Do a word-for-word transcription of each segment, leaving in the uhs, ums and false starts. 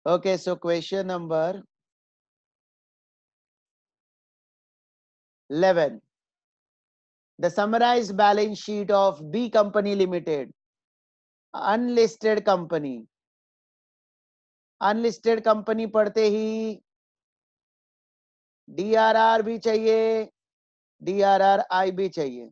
Okay, so question number eleven. The summarized balance sheet of B Company Limited, unlisted company. Unlisted company पढ़ते ही DRR भी चाहिए, डीआरआरआई भी चाहिए।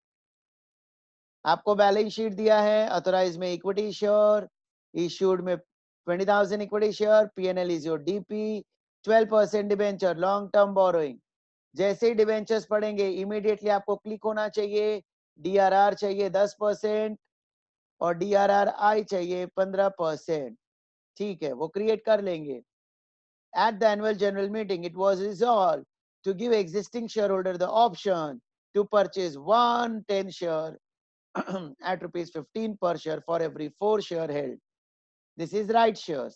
आपको बैलेंस शीट दिया है, ऑथराइज में इक्विटी शेयर, इश्यूड में twenty thousand equity share, PNL is your DP, twelve percent debenture, long term borrowing. जैसे ही डिबेंचर्स पढ़ेंगे इमीडिएटली आपको क्लिक होना चाहिए, डीआरआर चाहिए दस परसेंट और डीआरआरआई चाहिए पंद्रह परसेंट। ठीक है, वो क्रिएट कर लेंगे। At the annual general meeting, it was resolved to give existing shareholder the option to purchase one ten share at rupees fifteen per share for every four share held. This is right shares.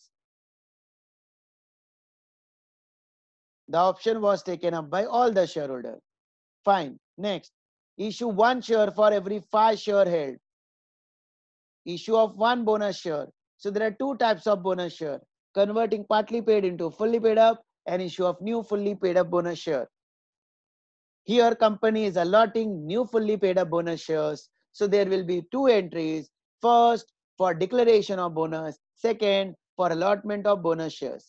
The option was taken up by all the shareholder. Fine. Next, issue one share for every five share held. Issue of one bonus share. So there are two types of bonus share: converting partly paid into fully paid up, and issue of new fully paid up bonus share. Here company is allotting new fully paid up bonus shares. So there will be two entries. First, for declaration of bonus. Second, for allotment of bonus shares.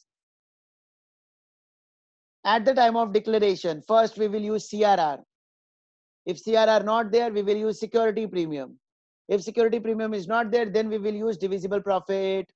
At the time of declaration, first we will use C R R. If C R R not there, we will use security premium. If security premium is not there, then we will use divisible profit.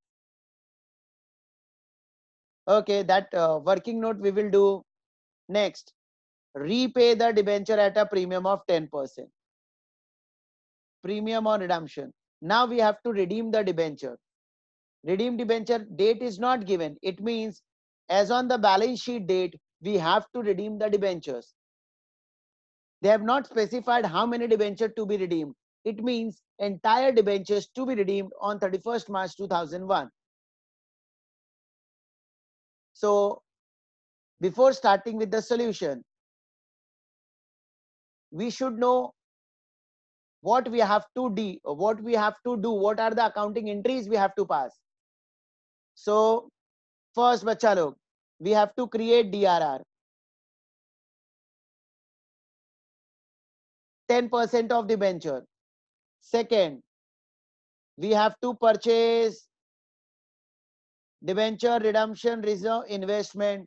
Okay, that uh, working note we will do. Next, repay the debenture at a premium of ten percent. Premium on redemption. Now we have to redeem the debenture. Redeem debenture date is not given. It means as on the balance sheet date, we have to redeem the debentures. They have not specified how many debentures to be redeemed. It means entire debentures to be redeemed on thirty-first March two thousand one. So before starting with the solution, we should know what we have to do, what we have to do, what are the accounting entries we have to pass. So first, bachcha log, we have to create D R R. ten percent of debenture. Second, we have to purchase debenture redemption reserve investment.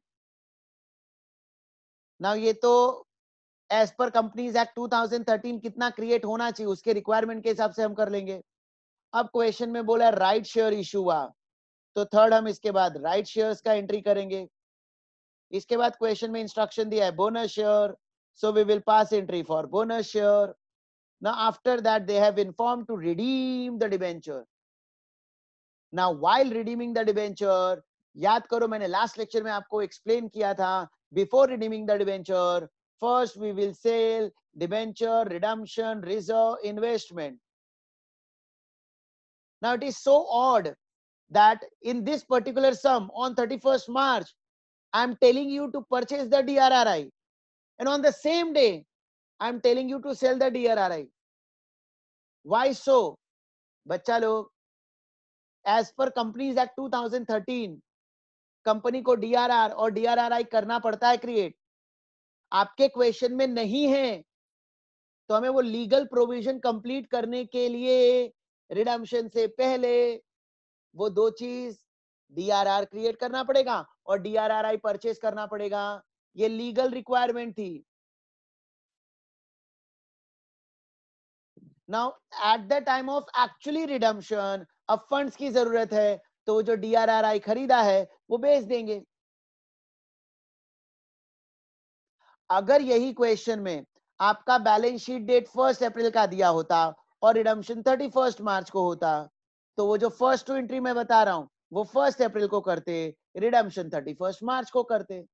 Now ये तो as पर Companies Act two thousand thirteen कितना create होना चाहिए उसके requirement के हिसाब से हम कर लेंगे। अब क्वेश्चन में बोला राइट शेयर इशू हुआ, तो थर्ड हम इसके बाद राइट शेयर्स का एंट्री करेंगे। इसके बाद क्वेश्चन में इंस्ट्रक्शन दिया है bonus share, so we will pass entry for bonus share. Now after that they have informed to redeem the debenture. Now while redeeming the debenture, याद करो मैंने लास्ट लेक्चर में आपको एक्सप्लेन किया था, before redeeming the debenture first we will sell debenture redemption reserve investment. Now it is so odd that in this particular sum on thirty-first March I am telling you to purchase the D R R I, and on the same day I am telling you to sell the D R R I. Why so? बच्चा लोग, as per Companies Act two thousand thirteen company को DRR और DRRI करना पड़ता है create. आपके question में नहीं है, तो हमें वो लीगल प्रोविजन कंप्लीट करने के लिए रिडम्पशन से पहले वो दो चीज डीआरआर क्रिएट करना पड़ेगा और डीआरआरआई परचेस करना पड़ेगा। ये लीगल रिक्वायरमेंट थी। Now at the time of actually redemption अब फंड्स की जरूरत है, तो जो डीआरआरआई खरीदा है वो बेच देंगे। अगर यही क्वेश्चन में आपका balance sheet date first April का दिया होता और रिडम्पशन थर्टी फर्स्ट मार्च को होता, तो वो जो फर्स्ट टू एंट्री मैं बता रहा हूं वो फर्स्ट अप्रैल को करते, रिडम्पशन थर्टी फर्स्ट मार्च को करते।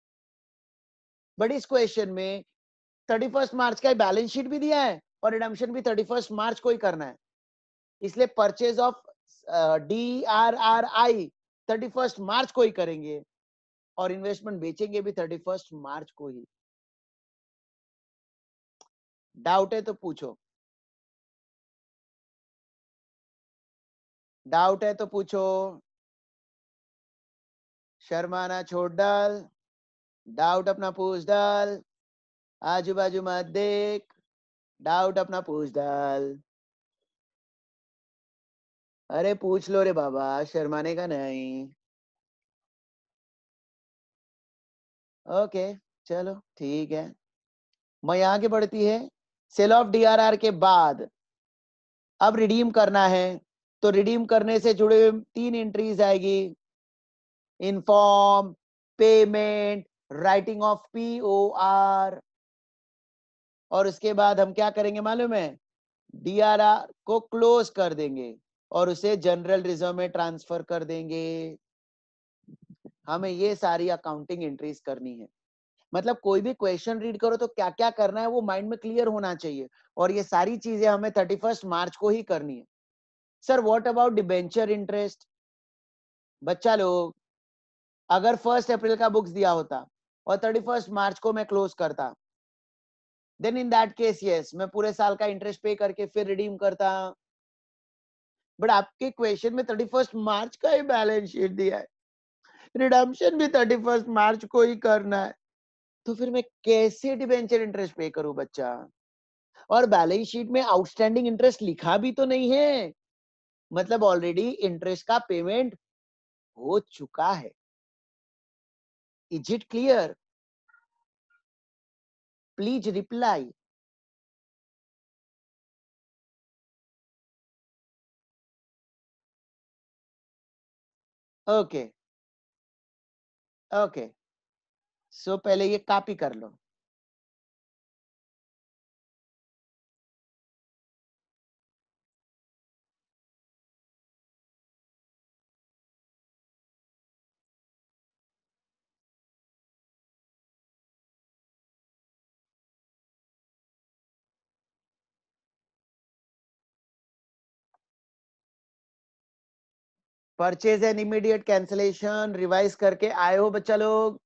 बट इस क्वेश्चन में थर्टी फर्स्ट मार्च का बैलेंस शीट भी दिया है और रिडम्पशन भी थर्टी फर्स्ट मार्च को ही करना है। इसलिए purchase of D R R I thirty first March को ही करेंगे और इन्वेस्टमेंट बेचेंगे भी थर्टी फर्स्ट मार्च को ही। डाउट है तो पूछो, डाउट है तो पूछो। शर्माना छोड़ डाल, डाउट अपना पूछ डाल, आजू बाजू मत देख, डाउट अपना पूछ डाल। अरे पूछ लो रे बाबा, शर्माने का नहीं। ओके चलो ठीक है। मैं आगे बढ़ती है। सेल ऑफ डीआरआर के बाद अब रिडीम करना है, तो रिडीम करने से जुड़े हुए तीन एंट्रीज आएगी, inform, payment, writing off P O R. और उसके बाद हम क्या करेंगे मालूम है, डीआरआर को क्लोज कर देंगे और उसे जनरल रिजर्व में ट्रांसफर कर देंगे। हमें ये सारी अकाउंटिंग एंट्रीज करनी है। मतलब कोई भी क्वेश्चन रीड करो तो क्या क्या करना है वो माइंड में क्लियर होना चाहिए, और ये सारी चीजें हमें थर्टी फर्स्ट मार्च को ही करनी है। Sir what about debenture interest? बच्चा लोग, अगर फर्स्ट अप्रैल का बुक्स दिया होता और थर्टी फर्स्ट मार्च को मैं क्लोज करता, then in that case yes, मैं पूरे साल का इंटरेस्ट पे करके फिर रिडीम करता। बट आपके क्वेश्चन में थर्टी फर्स्ट मार्च का ही बैलेंस शीट दिया है, रिडम्पशन भी थर्टी फर्स्ट मार्च को ही करना है, तो फिर मैं कैसे डिबेंचर इंटरेस्ट पे करूं बच्चा? और बैलेंस शीट में आउटस्टैंडिंग इंटरेस्ट लिखा भी तो नहीं है, मतलब ऑलरेडी इंटरेस्ट का पेमेंट हो चुका है। Is it clear? Please reply. Okay okay, so पहले ये कॉपी कर लो। Purchase and immediate cancellation revise करके आए हो बच्चा लोग?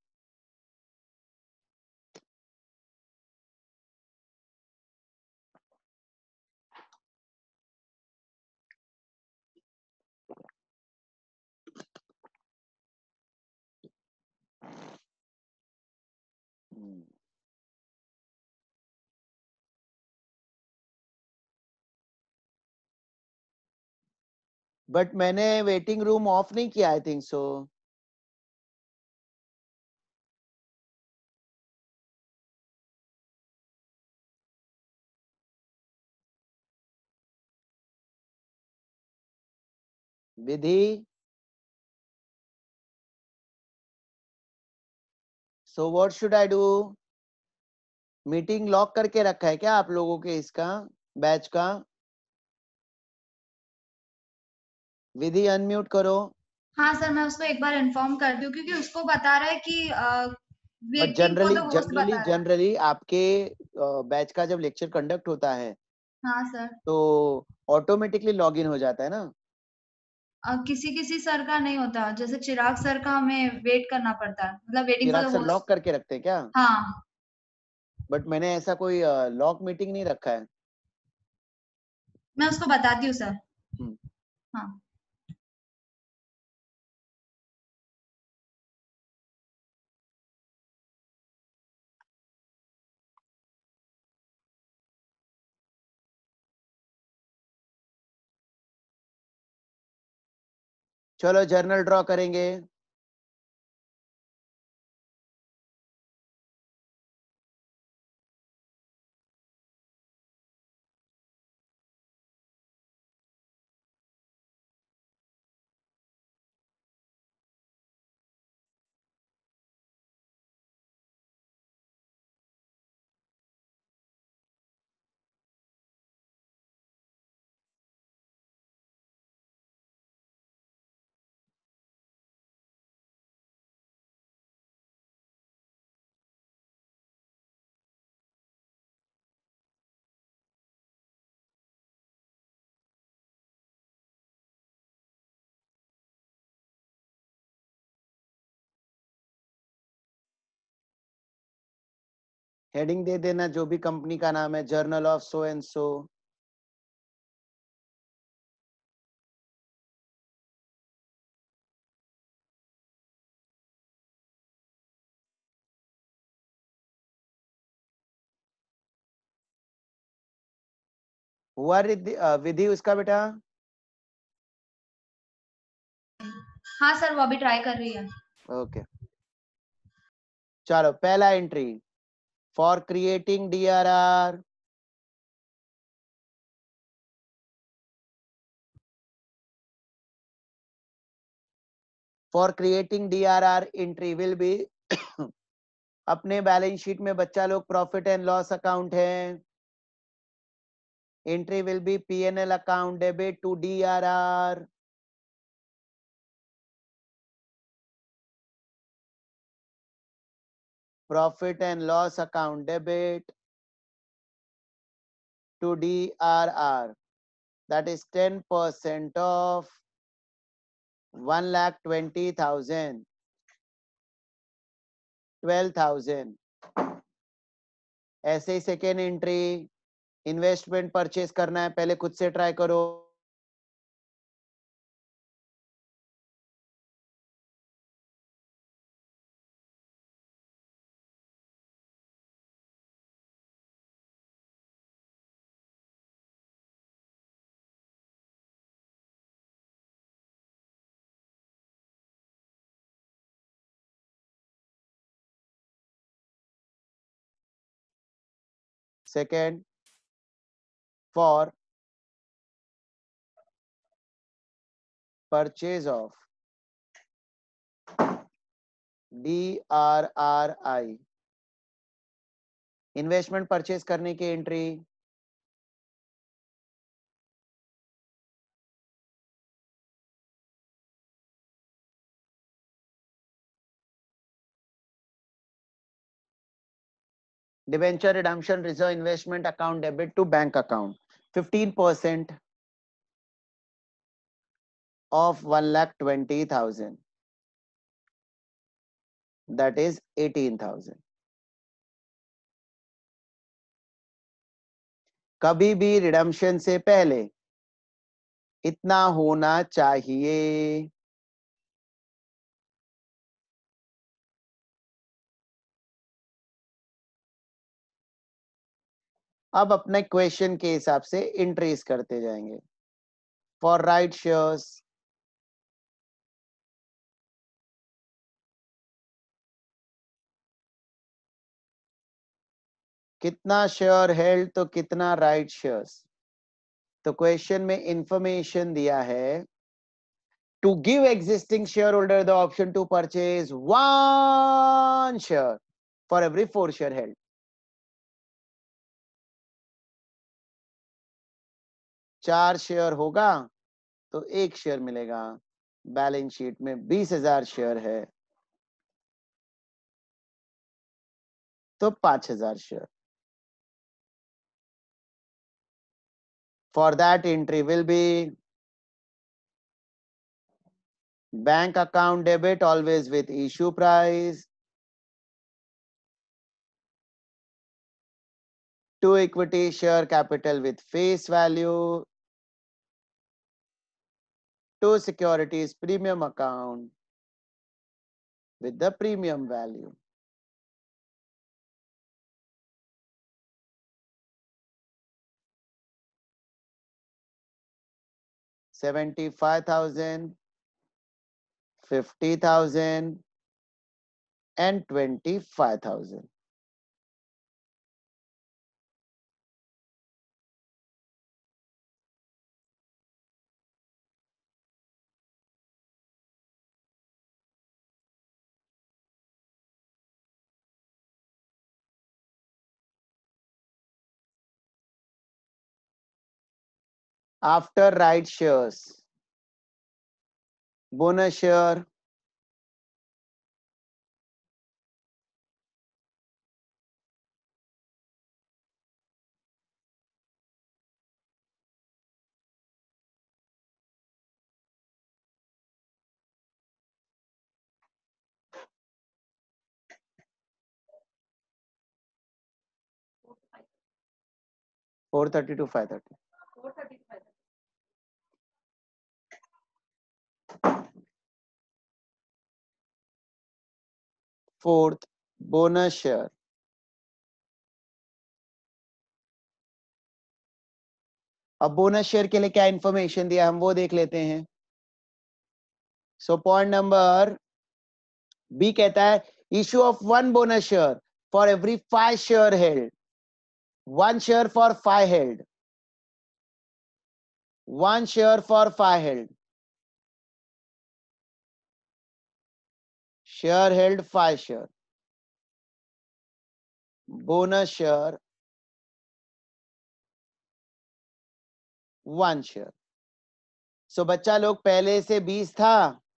बट मैंने वेटिंग रूम ऑफ नहीं किया, I think so. Vidhi, so what should I do? Meeting lock करके रखा है क्या आप लोगों के इसका बैच का? विधि अनम्यूट करो। हाँ सर, मैं उसको एक बार इन्फॉर्म कर दूं, क्योंकि उसको बता रहा है कि but waiting for generally the host generally बता रहा है। जनरली आपके बैच का जब लेक्चर कंडक्ट होता है हाँ सर। तो ऑटोमेटिकली लॉग इन हो जाता है ना? अ, किसी किसी सर का नहीं होता, जैसे चिराग सर का हमें वेट करना पड़ता है, मतलब waiting for Chirag the sir lock host. करके रखते हैं क्या? हाँ, बट मैंने ऐसा कोई लॉक मीटिंग नहीं रखा है। मैं उसको बताती हूँ सर। हम्म, हाँ। चलो जर्नल ड्रॉ करेंगे। हेडिंग दे देना जो भी कंपनी का नाम है, journal of so and so. हुआ रिद्धि- अ, विधि उसका बेटा? हाँ सर, वो अभी ट्राई कर रही है। ओके, चलो पहला entry, for creating DRR for creating DRR entry will be अपने बैलेंस शीट में बच्चा लोग प्रॉफिट एंड लॉस अकाउंट है, entry will be P N L account debit to DRR, profit and loss account debit to D R R, that is ten percent of one lakh twenty thousand, twelve thousand. ऐसे ही second entry, investment purchase करना है, पहले खुद से try करो। Second, for purchase of D R R I, investment purchase करने की entry, debenture redemption reserve investment account debit to bank account, fifteen percent of one lakh twenty thousand, that is eighteen thousand. कभी भी redemption से पहले इतना होना चाहिए। अब अपने क्वेश्चन के हिसाब से इंट्रीज करते जाएंगे। फॉर राइट शेयर्स, कितना शेयर हेल्ड तो कितना राइट शेयर्स। तो क्वेश्चन में इंफॉर्मेशन दिया है, to give existing share holder the option to purchase one share for every four share held. चार शेयर होगा तो एक शेयर मिलेगा। बैलेंस शीट में बीस हजार शेयर है तो पांच हजार share. For that entry will be bank account debit always with issue price to equity share capital with face value to securities premium account with the premium value. seventy-five thousand, fifty thousand and twenty-five thousand. After right shares, bonus share, four thirty to five thirty. Fourth, bonus share. अब bonus share के लिए क्या information दिया हम वो देख लेते हैं. सो पॉइंट नंबर बी कहता है issue of one bonus share for every five share held. One share for five held. One share for five held. Share held five share. Bonus share one share. So बच्चा लोग पहले से बीस था,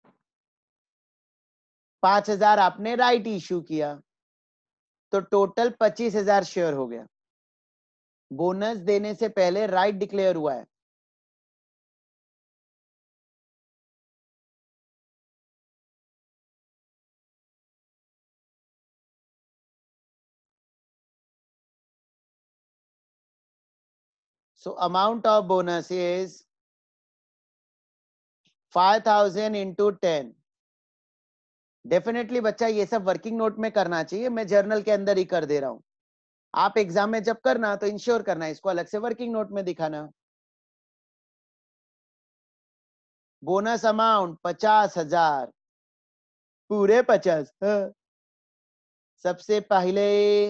पांच हजार आपने राइट इश्यू किया तो टोटल पच्चीस हजार शेयर हो गया. बोनस देने से पहले राइट डिक्लेयर हुआ है. So amount of bonus is five thousand into ten. Definitely बच्चा ये सब वर्किंग नोट में करना चाहिए, मैं जर्नल के अंदर ही कर दे रहा हूं. आप एग्जाम में जब करना तो इंश्योर करना इसको अलग से वर्किंग नोट में दिखाना. बोनस अमाउंट पचास हजार, पूरे पचास. हाँ. सबसे पहले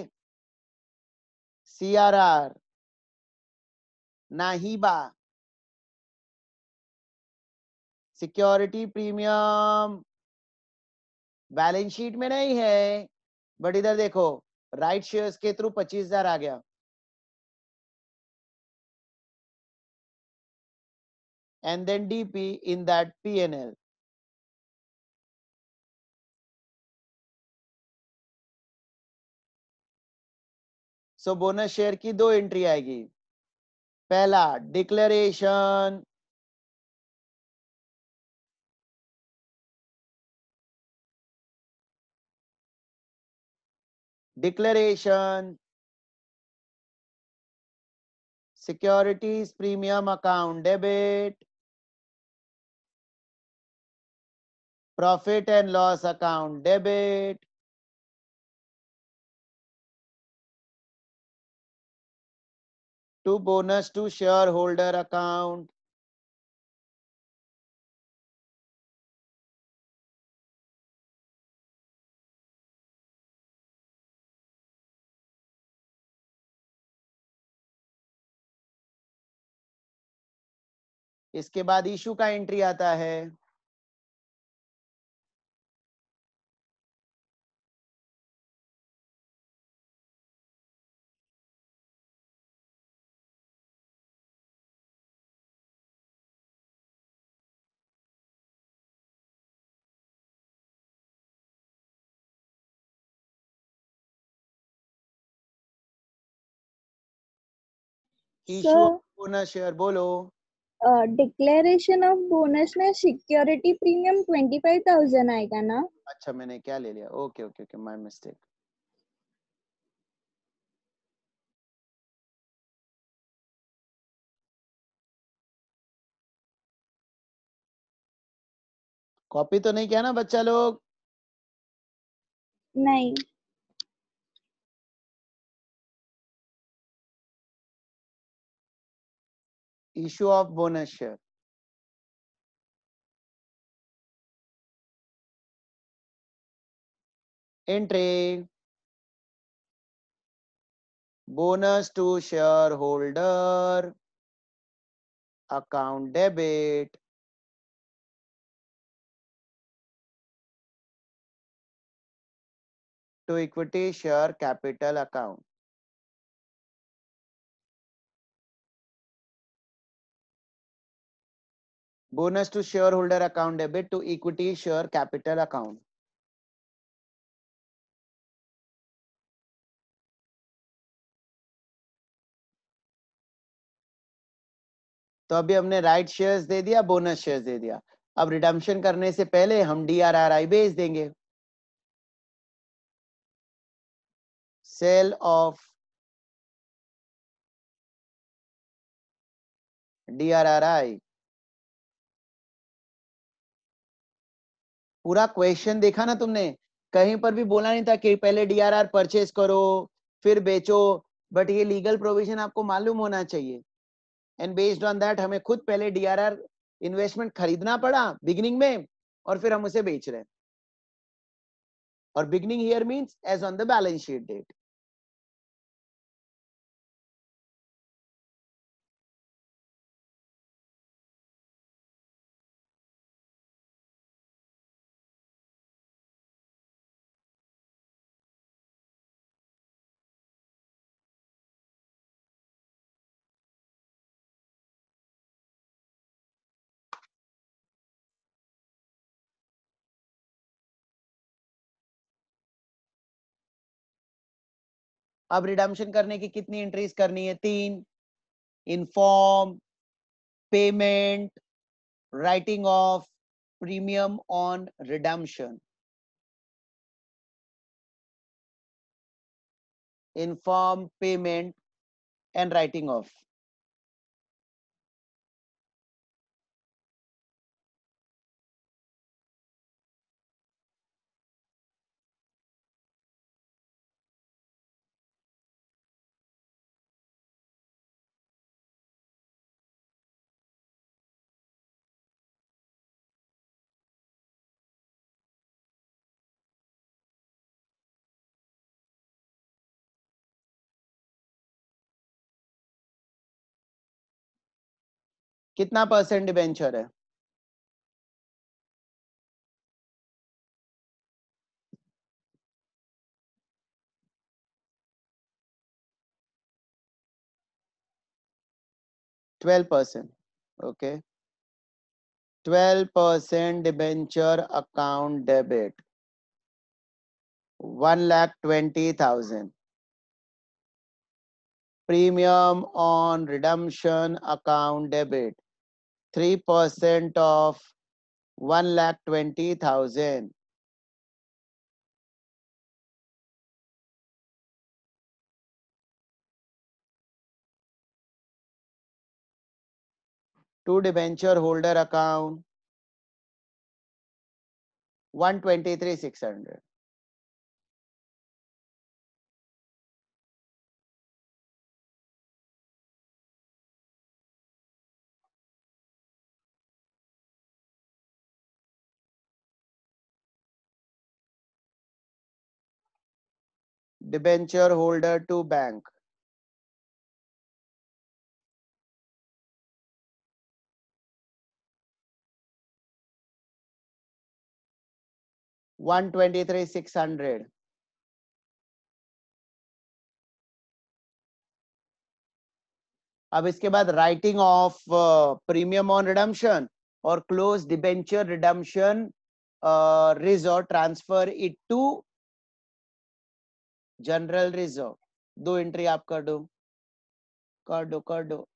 सीआरआर नाहिबा सिक्योरिटी प्रीमियम बैलेंस शीट में नहीं है, बट इधर देखो राइट शेयर्स के थ्रू पच्चीस हजार आ गया. And then D P in that P and L. So bonus share की दो एंट्री आएगी. पहला declaration, declaration securities premium account debit, profit and loss account debit, to bonus to share holder account. इसके बाद issue का entry आता है. Issue sir, bonus share बोलो. डिक्लेरेशन ऑफ बोनस में security premium twenty five thousand आएगा ना? अच्छा मैंने क्या ले लिया, okay okay okay my mistake. Copy तो नहीं किया ना बच्चा लोग? नहीं. Issue of bonus share, entry bonus to share holder account debit, to equity share capital account. Bonus to shareholder account debit to equity share capital account. तो अभी हमने राइट शेयर्स दे दिया, बोनस शेयर्स दे दिया. अब रिडम्पशन करने से पहले हम डीआरआरआई भेज देंगे. Sale of DRRI. पूरा क्वेश्चन देखा ना तुमने? कहीं पर भी बोला नहीं था कि पहले डीआरआर परचेज करो फिर बेचो, बट ये लीगल प्रोविजन आपको मालूम होना चाहिए. एंड बेस्ड ऑन दैट हमें खुद पहले डीआरआर इन्वेस्टमेंट खरीदना पड़ा बिगिनिंग में, और फिर हम उसे बेच रहे हैं. और beginning here means as on the balance sheet date. अब रिडम्पशन करने की कितनी एंट्रीज करनी है? तीन. Inform, payment, writing off premium on redemption. Inform, payment and writing off. कितना परसेंट डिबेंचर है? Twelve percent. Okay. Twelve percent debenture account debit, one lakh twenty thousand. Premium on redemption account debit, three percent of one lakh twenty thousand. To debenture holder account, one twenty-three six hundred. Debenture holder to bank, one twenty-three six hundred. अब इसके बाद writing off premium on redemption और close debenture redemption reserve, transfer it to general reserve. दो एंट्री आप कर दो, कर दो, कर दो.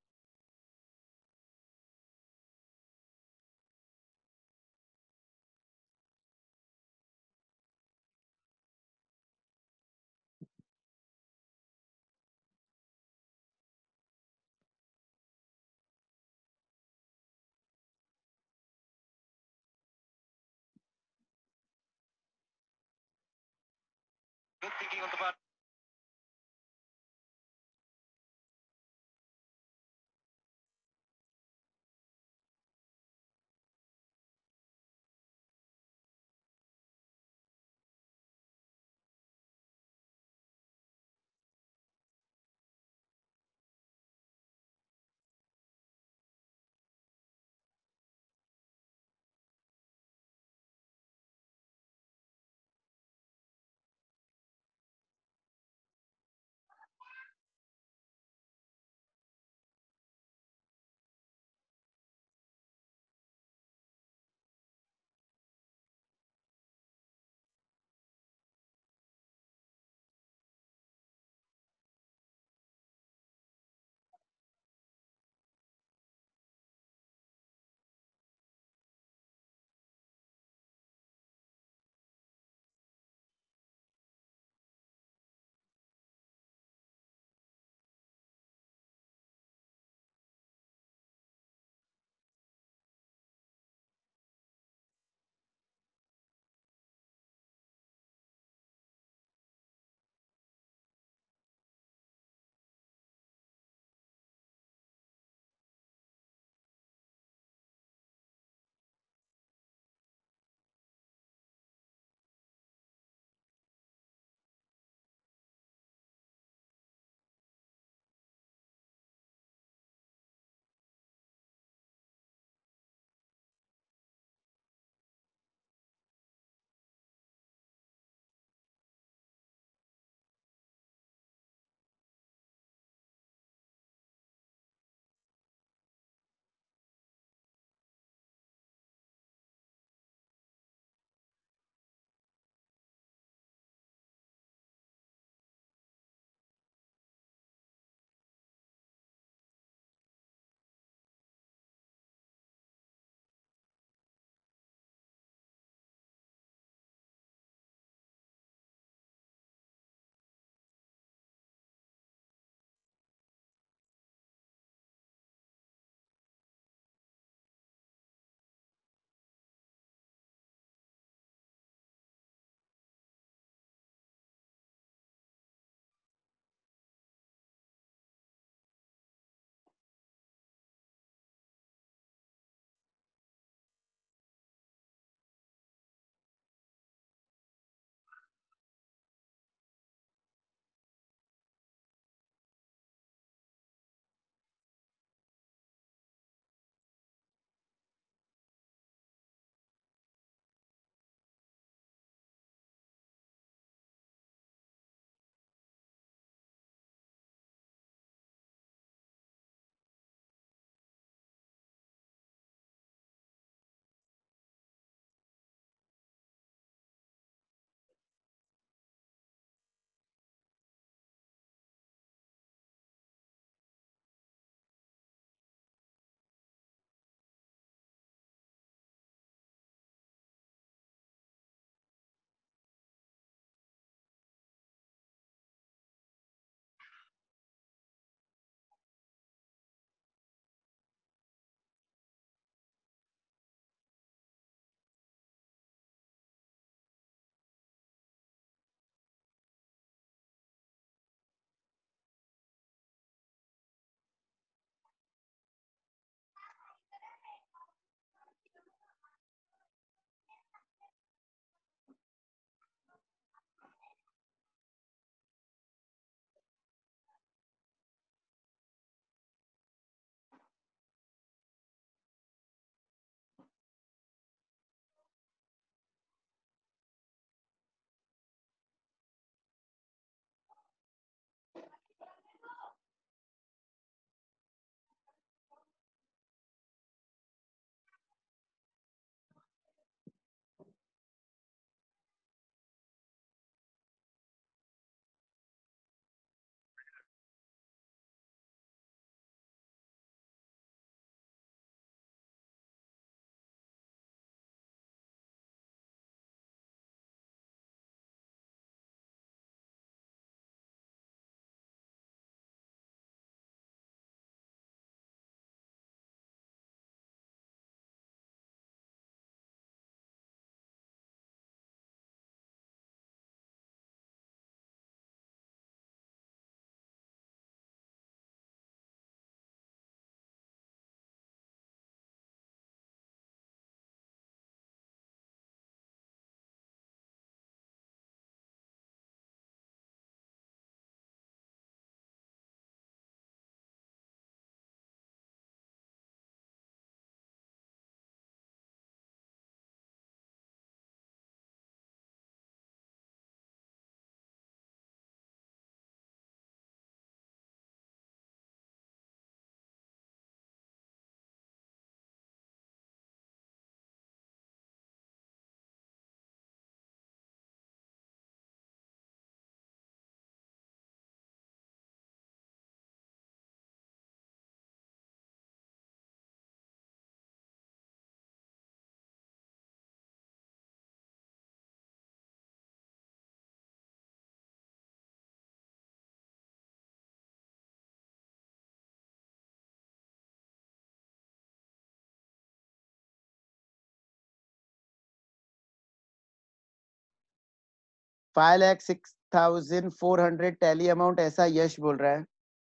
Five lakh six thousand four hundred tally amount, ऐसा यश बोल रहा है।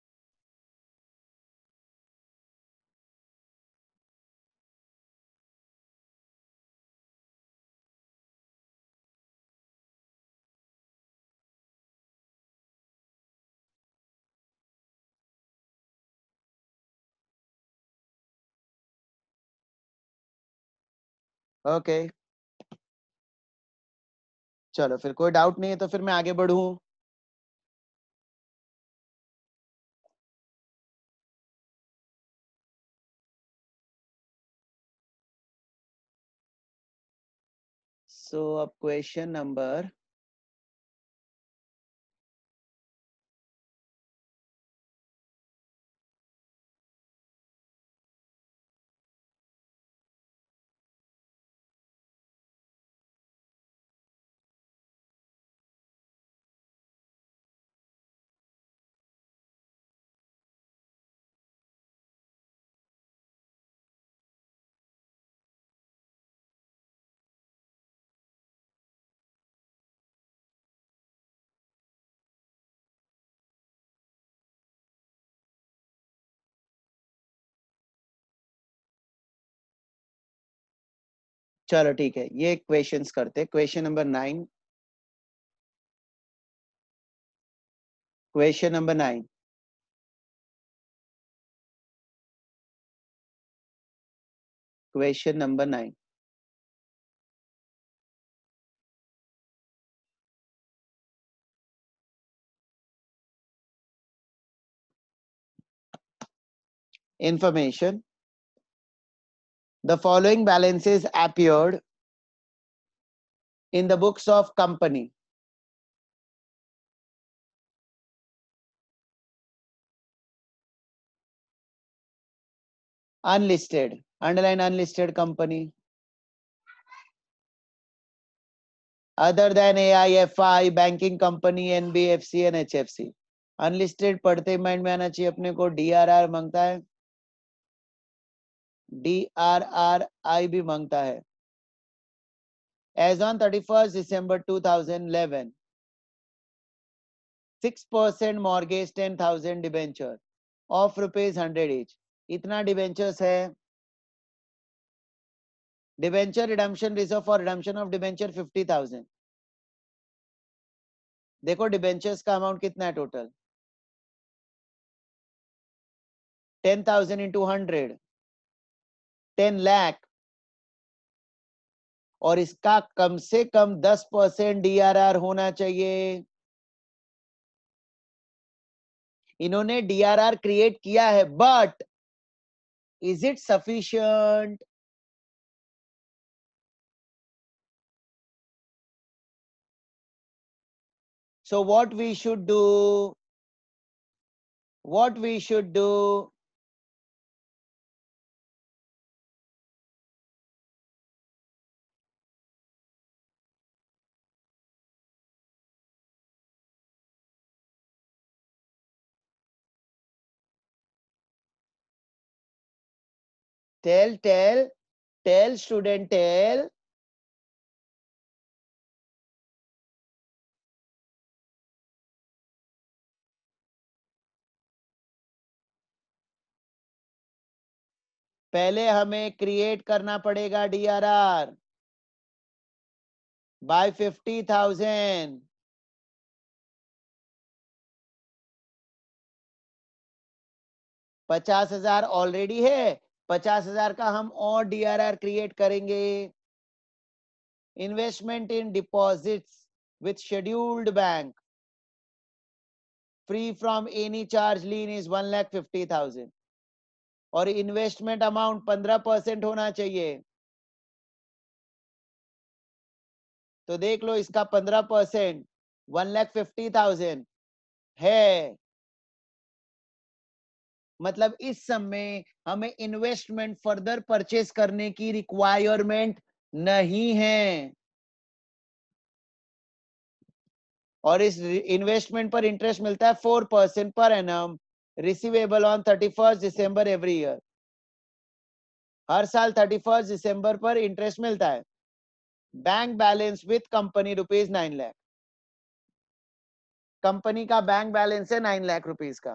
Okay okay. चलो फिर कोई डाउट नहीं है तो फिर मैं आगे बढ़ूं। सो अब क्वेश्चन नंबर चलो ठीक है, ये क्वेश्चंस करते। Question number nine, question number nine, question number nine. Information: the following balances appeared in the books of company. Unlisted, underline unlisted company. Other than A I F I, banking company, N B F C and H F C. Unlisted पढ़ते mind में आना चाहिए अपने को। D R R मांगता है, D R R I भी मांगता है। As on thirty-first December two thousand eleven, six percent mortgage, ten thousand debenture of rupees hundred each. इतना debentures है। Debenture redemption reserve for redemption of debenture fifty thousand. देखो debentures का amount कितना है total, ten thousand into hundred, ten lakh, और इसका कम से कम दस परसेंट डीआरआर होना चाहिए। इन्होंने डीआरआर क्रिएट किया है, but is it sufficient? So what we should do, what we should do, tell, tell, tell student, tell. पहले हमें क्रिएट करना पड़ेगा डीआरआर बाय फिफ्टी थाउजेंड। पचास हजार ऑलरेडी है, पचास हजार का हम और डीआरआर क्रिएट करेंगे। Investment in deposits with scheduled bank free from any charge lien is one lakh fifty thousand, और इन्वेस्टमेंट अमाउंट पंद्रह परसेंट होना चाहिए। तो देख लो, इसका पंद्रह percent one lakh fifty thousand है। मतलब इस समय हमें इन्वेस्टमेंट फर्दर परचेस करने की रिक्वायरमेंट नहीं है, और इस इन्वेस्टमेंट पर इंटरेस्ट मिलता है four percent per annum, receivable on thirty first December every year. हर साल थर्टी फर्स्ट दिसंबर पर इंटरेस्ट मिलता है। Bank balance with company rupees nine lakh. Company का बैंक बैलेंस है नाइन लाख रुपीस का।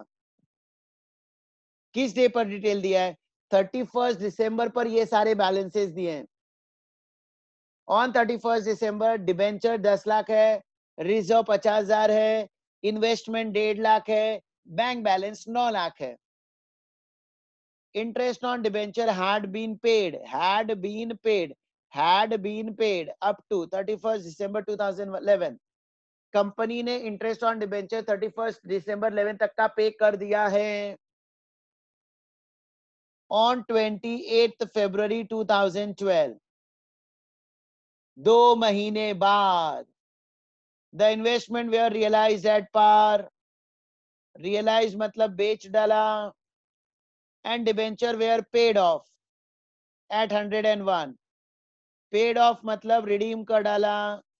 किस डे पर डिटेल दिया है? थर्टी फर्स्ट दिसंबर पर ये सारे बैलेंसेस दिए हैं। On thirty first December debenture दस लाख है, रिजर्व पचास हजार है, इन्वेस्टमेंट डेढ़ लाख है, बैंक बैलेंस नौ लाख है। Interest on debenture had been paid, had been paid, had been paid up to thirty-first December two thousand eleven. Company ने interest on debenture thirty first December eleven तक का pay कर दिया है। On twenty eight February two thousand twelve, दो महीने बाद the investment were realise at par, realise मतलब बेच डाला, and debenture were paid off at hundred and one, paid off मतलब रिडीम कर डाला,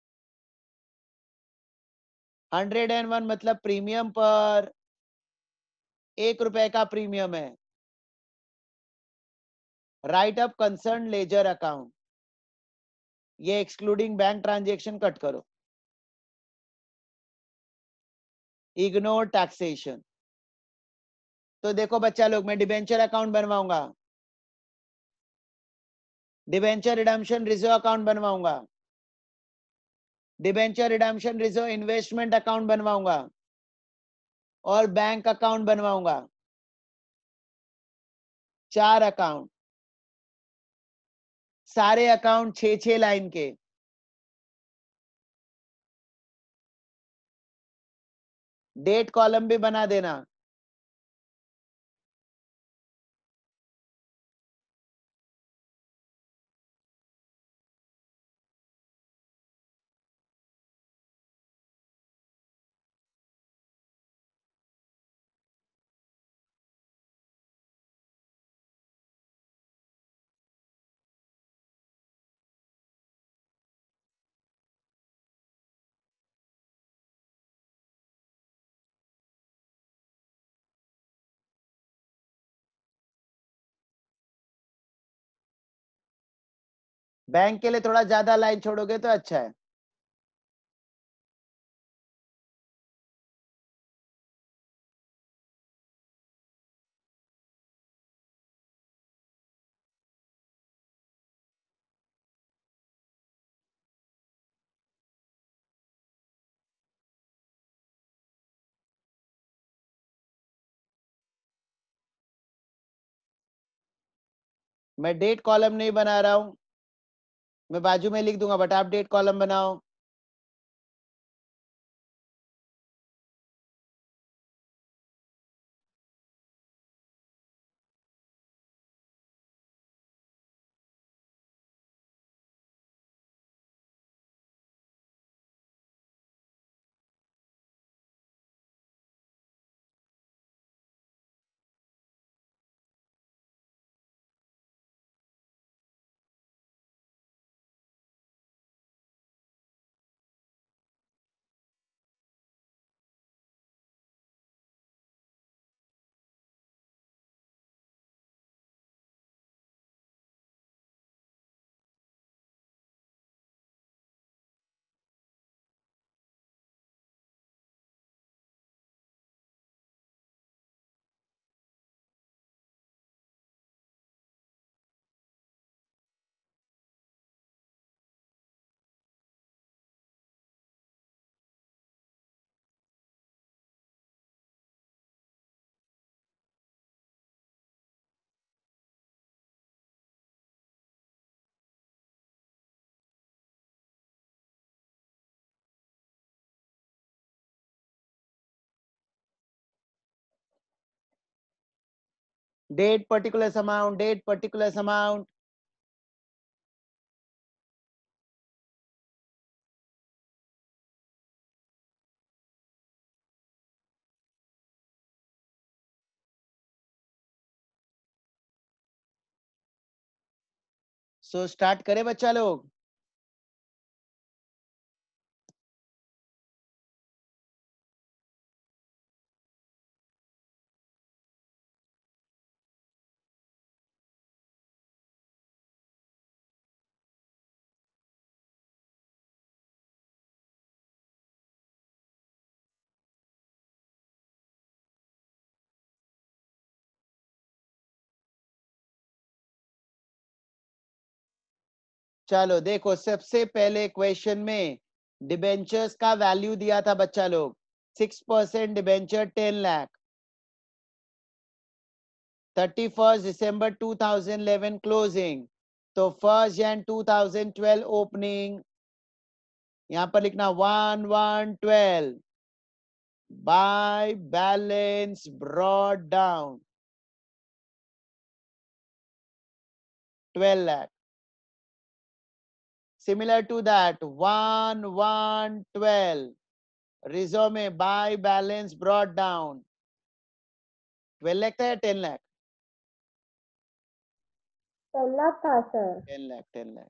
हंड्रेड एंड वन मतलब प्रीमियम पर, एक रुपए का प्रीमियम है। Write up concern ledger account, ये एक्सक्लूडिंग बैंक ट्रांजेक्शन कट करो। Ignore taxation. तो देखो बच्चा लोग, मैं डिबेंचर अकाउंट बनवाऊंगा, डिबेंचर रिडम्पशन रिजर्व अकाउंट बनवाऊंगा, debenture redemption reserve investment account बनवाऊंगा और बैंक अकाउंट बनवाऊंगा। चार अकाउंट, सारे अकाउंट छह छह लाइन के। डेट कॉलम भी बना देना। बैंक के लिए थोड़ा ज्यादा लाइन छोड़ोगे तो अच्छा है। मैं डेट कॉलम नहीं बना रहा हूं, मैं बाजू में लिख दूंगा, बट आप डेट कॉलम बनाओ। Date particular amount, date particular amount. So so, start करें बच्चा लोग। चलो देखो, सबसे पहले क्वेश्चन में डिबेंचर्स का वैल्यू दिया था बच्चा लोग, six percent debenture ten lakh, thirty first December two thousand eleven closing, तो first Jan two thousand twelve opening, यहां पर लिखना one one twelve by balance brought down twelve lakh. Similar to that, one one twelve resume buy balance brought down twelve lakh था या ten lakh? Ten lakh था sir. Ten lakh ten lakh.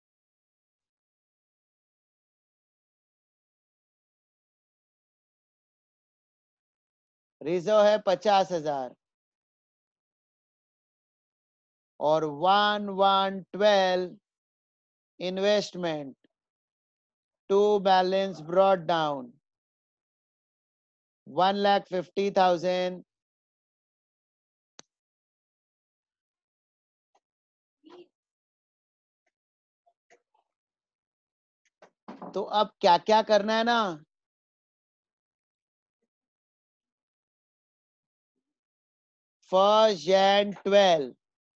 Reserve है पचास हजार और one one twelve investment to balance brought down one lakh fifty thousand. तो अब क्या क्या करना है ना, फर्स्ट जैन ट्वेल्व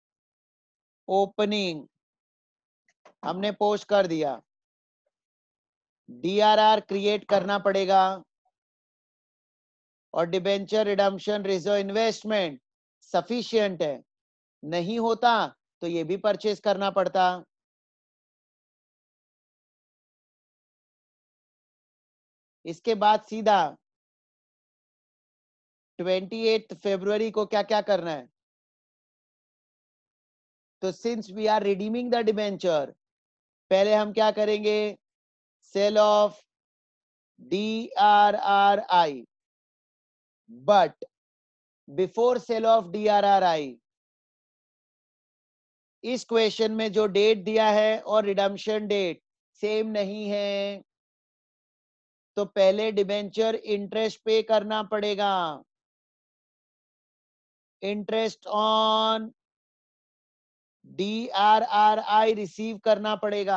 ओपनिंग हमने पोस्ट कर दिया, डीआरआर क्रिएट करना पड़ेगा और debenture redemption reserve investment sufficient है, नहीं होता तो ये भी परचेज करना पड़ता. इसके बाद सीधा अट्ठाईस फरवरी को क्या क्या करना है, तो since we are redeeming the debenture, पहले हम क्या करेंगे, sale of D R R I, but before sale of D R R I इस क्वेश्चन में जो डेट दिया है और रिडम्पशन डेट सेम नहीं है, तो पहले डिबेंचर इंटरेस्ट पे करना पड़ेगा, interest on D R R I receive करना पड़ेगा.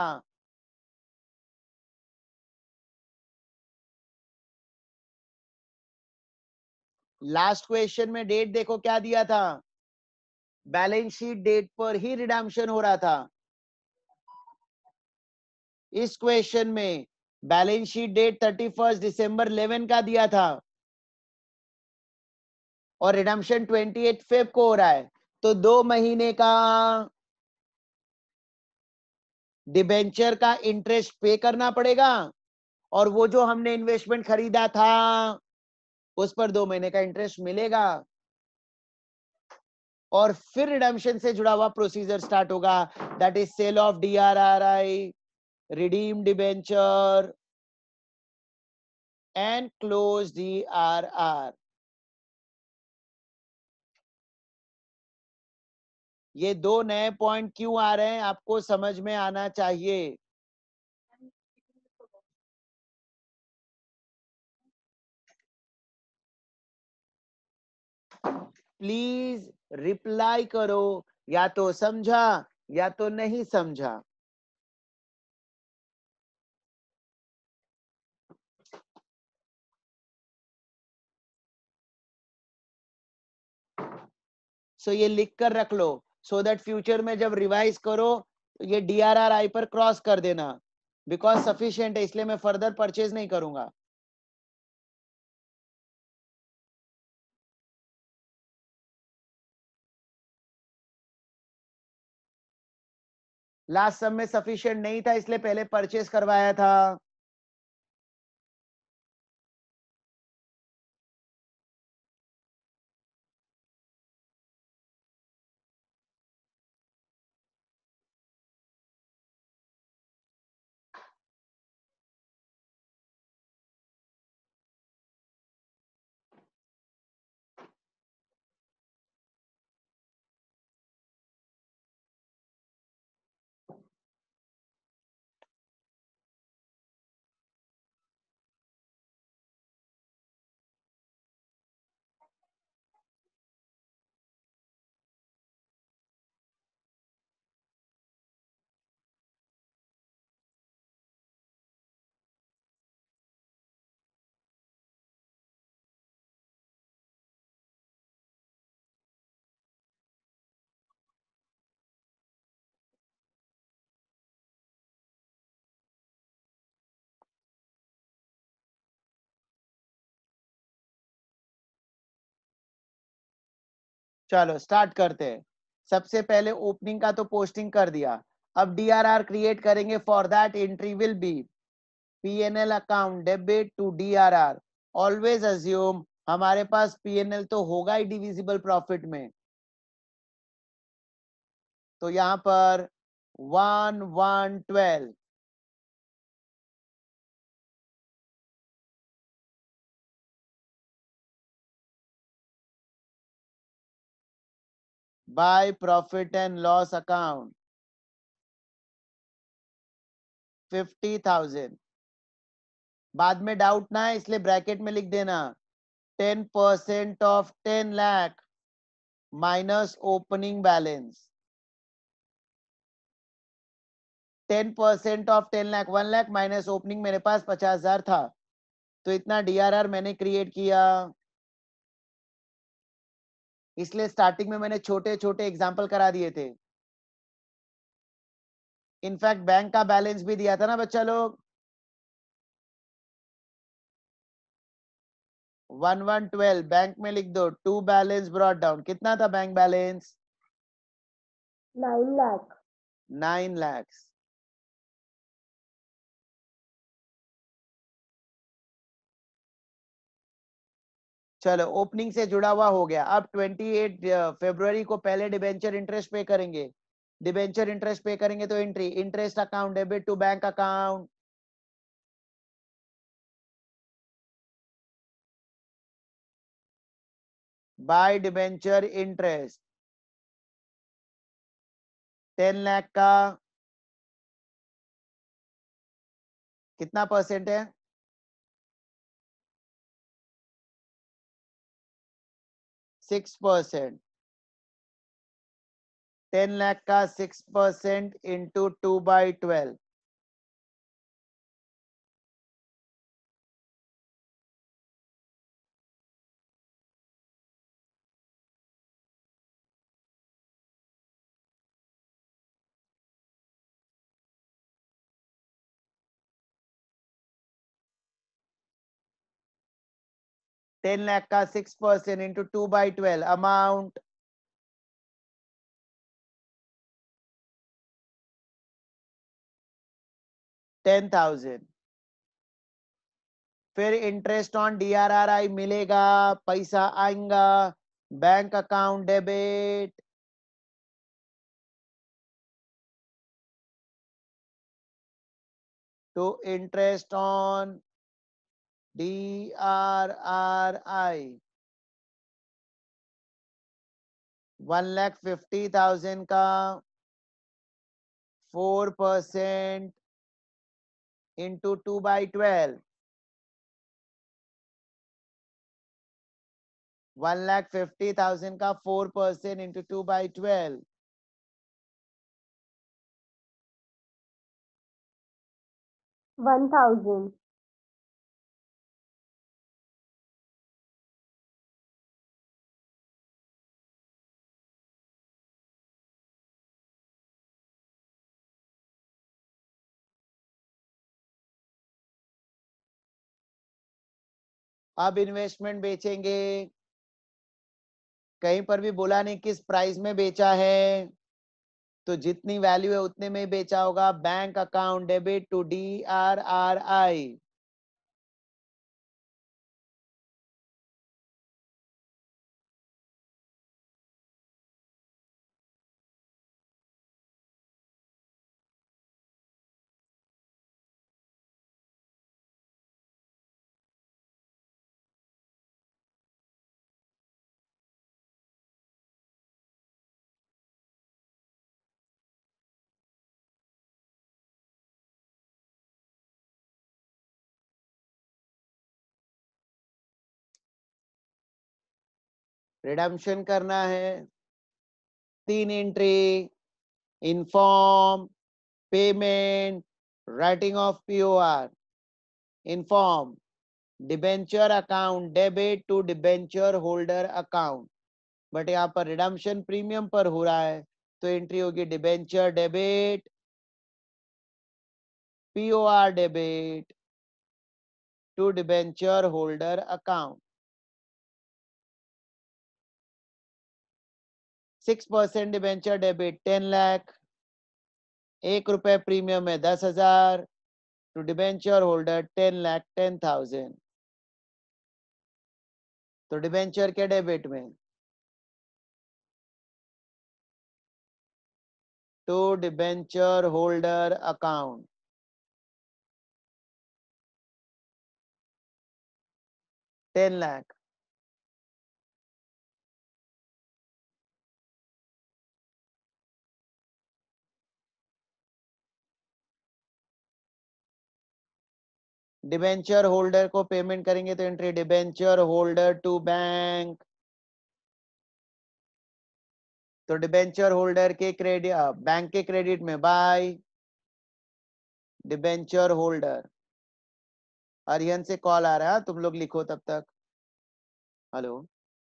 लास्ट क्वेश्चन में डेट देखो क्या दिया था, बैलेंस शीट डेट पर ही रिडम्पशन हो रहा था. इस क्वेश्चन में balance sheet date thirty first December eleven का दिया था और रिडम्पशन ट्वेंटी एट फेब को हो रहा है, तो दो महीने का डिबेंचर का इंटरेस्ट पे करना पड़ेगा और वो जो हमने इन्वेस्टमेंट खरीदा था उस पर दो महीने का इंटरेस्ट मिलेगा और फिर रिडम्पशन से जुड़ा हुआ प्रोसीजर स्टार्ट होगा, that is sale of DRRI, redeem debenture and close DRR. ये दो नए पॉइंट क्यों आ रहे हैं आपको समझ में आना चाहिए. प्लीज रिप्लाई करो, या तो समझा या तो नहीं समझा. सो so ये लिख कर रख लो, सो दैट फ्यूचर में जब रिवाइज करो तो ये डीआरआरआई पर क्रॉस कर देना, बिकॉज सफिशिएंट है, इसलिए मैं फर्दर परचेज नहीं करूंगा. लास्ट सब में सफिशिएंट नहीं था इसलिए पहले परचेज करवाया था. चलो स्टार्ट करते हैं। सबसे पहले ओपनिंग का तो पोस्टिंग कर दिया, अब डीआरआर क्रिएट करेंगे। For that entry will be PNL account debit to DRR. Always assume हमारे पास पीएनएल तो होगा ही डिविजिबल प्रॉफिट में, तो यहां पर one one twelve by profit and loss account fifty thousand. बाद में डाउट ना है इसलिए ब्रैकेट में लिख देना ten percent of ten lakh minus opening balance. Ten percent of ten lakh, one lakh minus opening, मेरे पास पचास हजार था तो इतना डीआरआर मैंने क्रिएट किया। इसलिए स्टार्टिंग में मैंने छोटे छोटे एग्जांपल करा दिए थे। इनफैक्ट बैंक का बैलेंस भी दिया था ना बच्चा लोग। वन वन ट्वेल्व बैंक में लिख दो, टू बैलेंस ब्रॉट डाउन। कितना था bank balance? Nine lakh. Nine lakhs. चलो ओपनिंग से जुड़ा हुआ हो गया। अब अट्ठाईस फरवरी को पहले डिबेंचर इंटरेस्ट पे करेंगे। डिबेंचर इंटरेस्ट पे करेंगे तो entry interest account debit to bank account, by debenture interest ten lakh का कितना परसेंट है? Six percent. टेन लाख का six percent into two by twelve, ten lakh का six percent into two by twelve, amount ten thousand. फिर interest on DRRI मिलेगा, पैसा आएगा bank account debit to interest on DRRI one lakh fifty thousand का four percent into two by twelve, one lakh fifty thousand का four percent into two by twelve, one thousand. अब investment बेचेंगे, कहीं पर भी बोला नहीं किस प्राइस में बेचा है, तो जितनी वैल्यू है उतने में ही बेचा होगा। Bank account debit to D R R I, redemption करना है। तीन entry, inform, payment, writing off POR. Inform debenture account debit to debenture holder account, but यहाँ पर रिडम्पशन प्रीमियम पर हो रहा है तो एंट्री होगी debenture debit POR debit to debenture holder account. Six percent debenture debit ten lakh, एक रुपए प्रीमियम है दस हजार, to debenture holder ten lakh ten thousand. तो डिबेंचर के डेबिट में to debenture holder account ten lakh, debenture holder को पेमेंट करेंगे तो entry debenture holder to bank, तो डिबेंचर होल्डर के क्रेडिट बैंक के क्रेडिट में बाय डिबेंचर होल्डर। अरिहन से कॉल आ रहा है, तुम लोग लिखो तब तक। हेलो,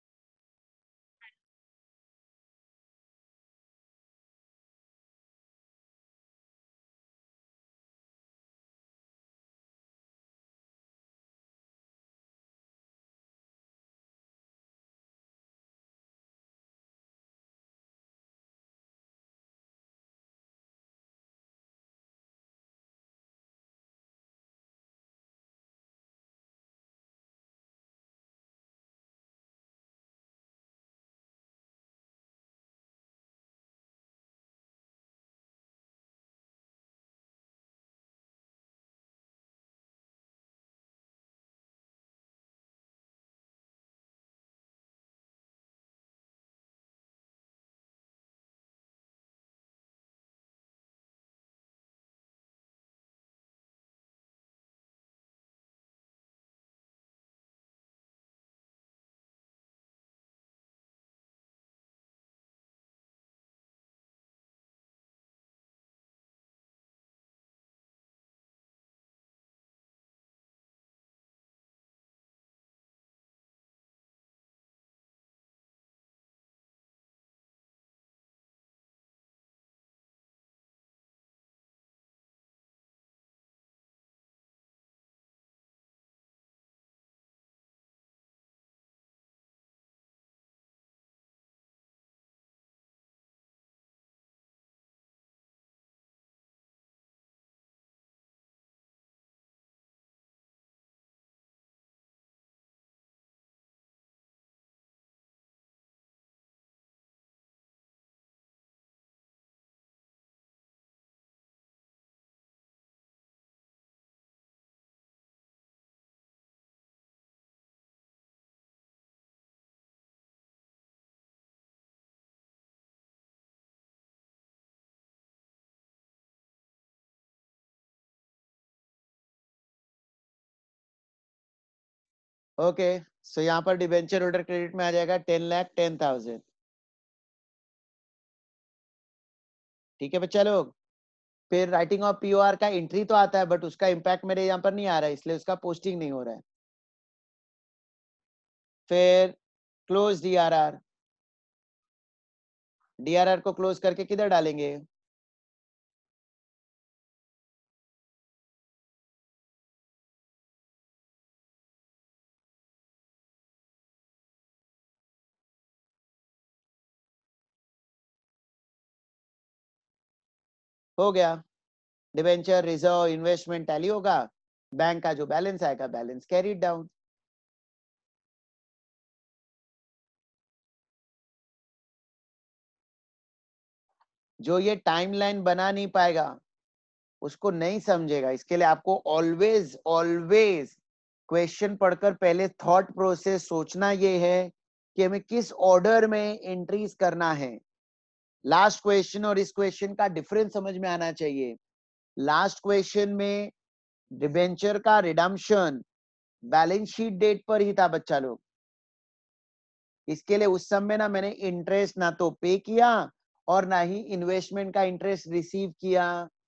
ओके, सो यहाँ पर डिबेंचर होल्डर क्रेडिट में आ जाएगा टेन लाख टेन थाउजेंड। ठीक है बच्चा लोग, फिर राइटिंग ऑफ पीओआर का एंट्री तो आता है बट उसका इम्पैक्ट मेरे यहाँ पर नहीं आ रहा है, इसलिए उसका पोस्टिंग नहीं हो रहा है। फिर क्लोज डीआरआर, डीआरआर को क्लोज करके किधर डालेंगे? हो गया, डिबेंचर रिजर्व इन्वेस्टमेंट टैली होगा, बैंक का जो बैलेंस आएगा बैलेंस कैरी डाउन। जो ये टाइमलाइन बना नहीं पाएगा उसको नहीं समझेगा, इसके लिए आपको ऑलवेज ऑलवेज क्वेश्चन पढ़कर पहले थॉट प्रोसेस सोचना ये है कि हमें किस ऑर्डर में एंट्रीज करना है। लास्ट क्वेश्चन और इस क्वेश्चन का डिफरेंस समझ में आना चाहिए। लास्ट क्वेश्चन में डिबेंचर का रिडम्पशन बैलेंस शीट डेट पर ही था बच्चा लोग, इसके लिए उस समय ना मैंने इंटरेस्ट ना तो पे किया और ना ही इन्वेस्टमेंट का इंटरेस्ट रिसीव किया।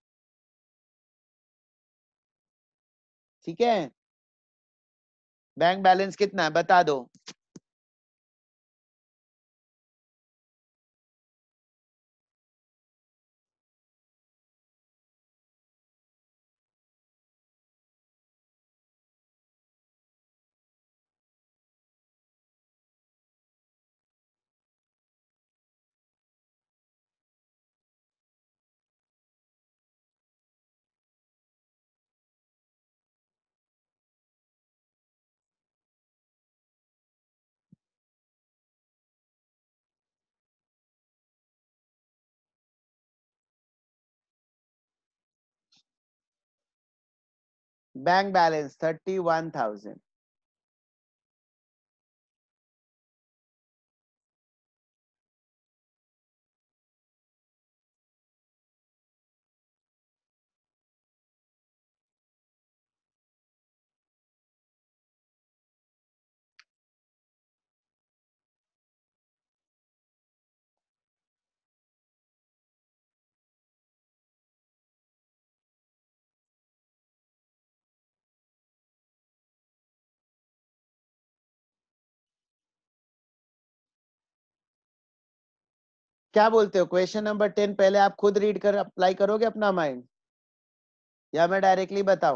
ठीक है, बैंक बैलेंस कितना है बता दो। Bank balance thirty one thousand. क्या बोलते हो? क्वेश्चन नंबर टेन पहले आप खुद रीड कर अप्लाई करोगे अपना माइंड, या मैं डायरेक्टली बताऊं?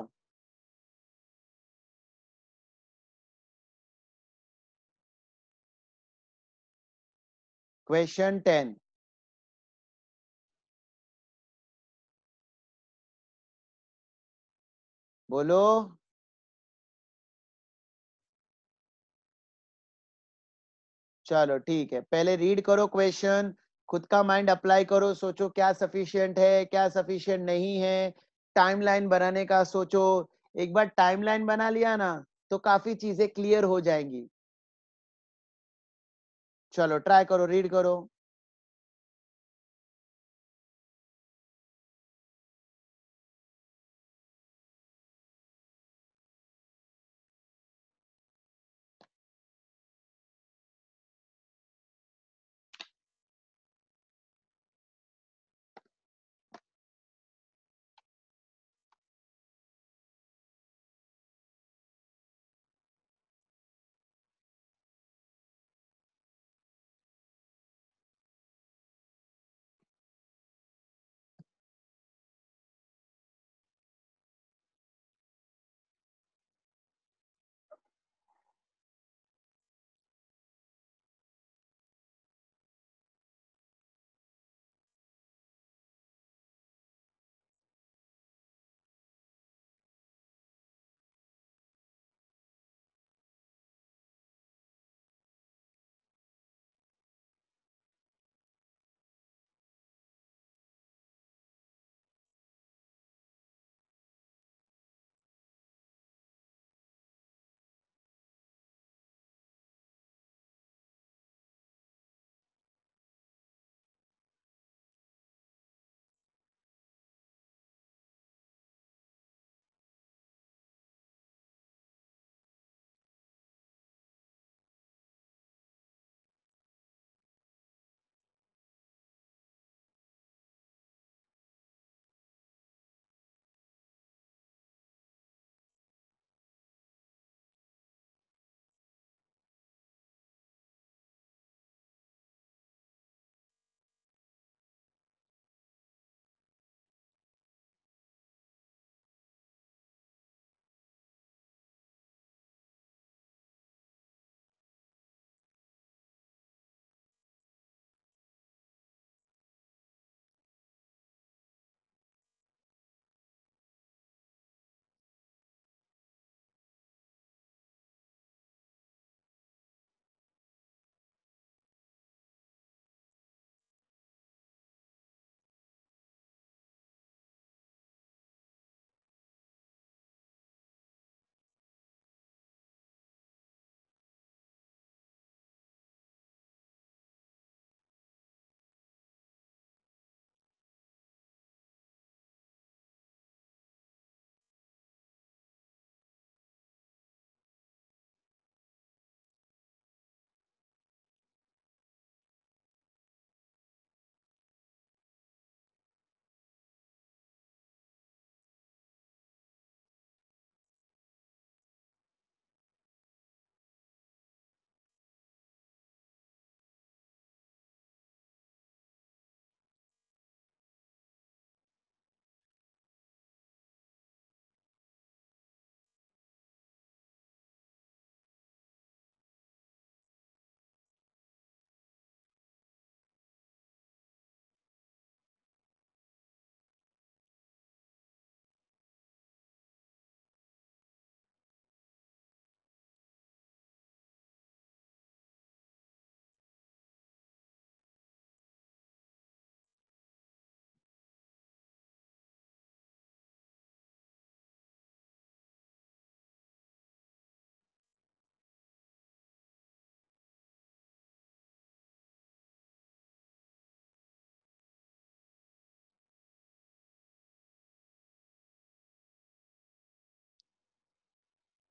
क्वेश्चन टेन, बोलो. चलो ठीक है, पहले रीड करो क्वेश्चन, खुद का माइंड अप्लाई करो, सोचो क्या सफिशिएंट है, क्या सफिशिएंट नहीं है. टाइमलाइन बनाने का सोचो. एक बार टाइमलाइन बना लिया ना तो काफी चीजें क्लियर हो जाएंगी. चलो ट्राई करो, रीड करो.